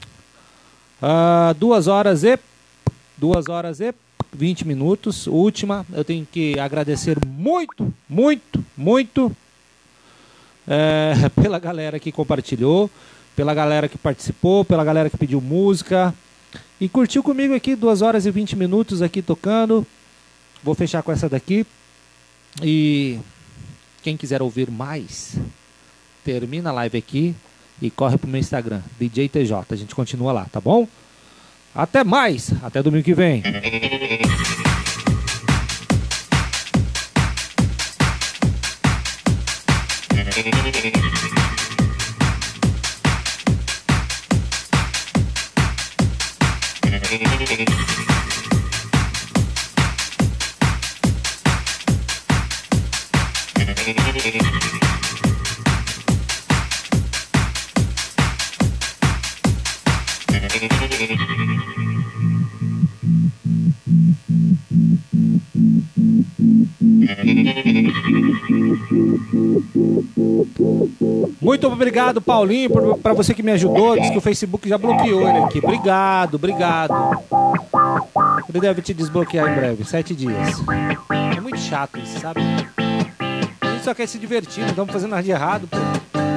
2 horas e 20 minutos. Última. Eu tenho que agradecer muito pela galera que compartilhou, pela galera que participou, pela galera que pediu música e curtiu comigo aqui 2 horas e 20 minutos aqui tocando. Vou fechar com essa daqui. E quem quiser ouvir mais, termina a live aqui e corre pro meu Instagram, DJ TJ. A gente continua lá, tá bom? Até mais, até domingo que vem. Muito obrigado, Paulinho, para você que me ajudou. Diz que o Facebook já bloqueou ele aqui. Obrigado. Ele deve te desbloquear em breve, 7 dias. É muito chato isso, sabe? A gente só quer se divertir, não estamos fazendo nada de errado, pô.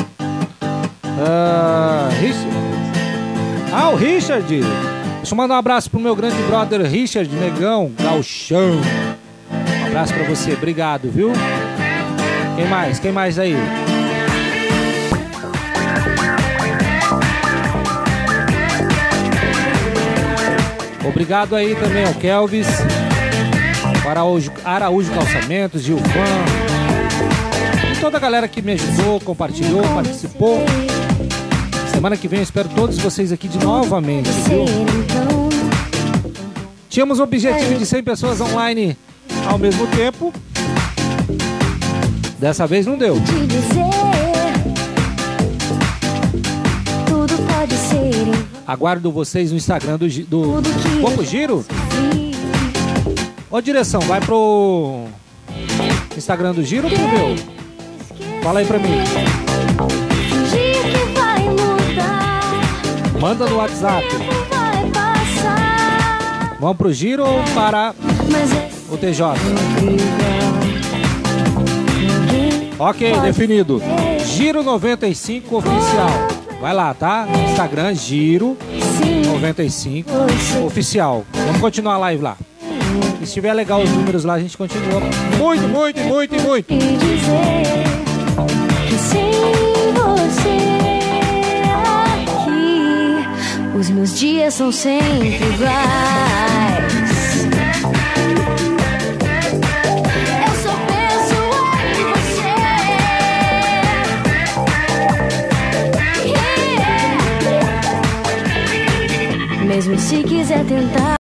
O Richard. Deixa eu mandar um abraço pro meu grande brother Richard, negão, gauchão. Um abraço pra você, obrigado, viu? Quem mais aí? Obrigado aí também ao Kelvis, Araújo Calçamentos, Gilvan, e toda a galera que me ajudou, compartilhou, participou. Semana que vem eu espero todos vocês aqui de novamente, viu? Tínhamos o objetivo de 100 pessoas online ao mesmo tempo. Dessa vez não deu. Aguardo vocês no Instagram do Vamos pro giro? Ô, direção, vai pro Instagram do giro ou pro meu? Fala aí pra mim. Manda no WhatsApp. Vamos pro giro ou para o TJ? Ok, definido. Giro 95 oficial. Vai lá, tá? Instagram, Giro 95 oficial. Vamos continuar a live lá. Se estiver legal os números lá, a gente continua. Muito. E dizer que sem você aqui, os meus dias são sempre iguais. Eu só penso em você. Mesmo se quiser tentar.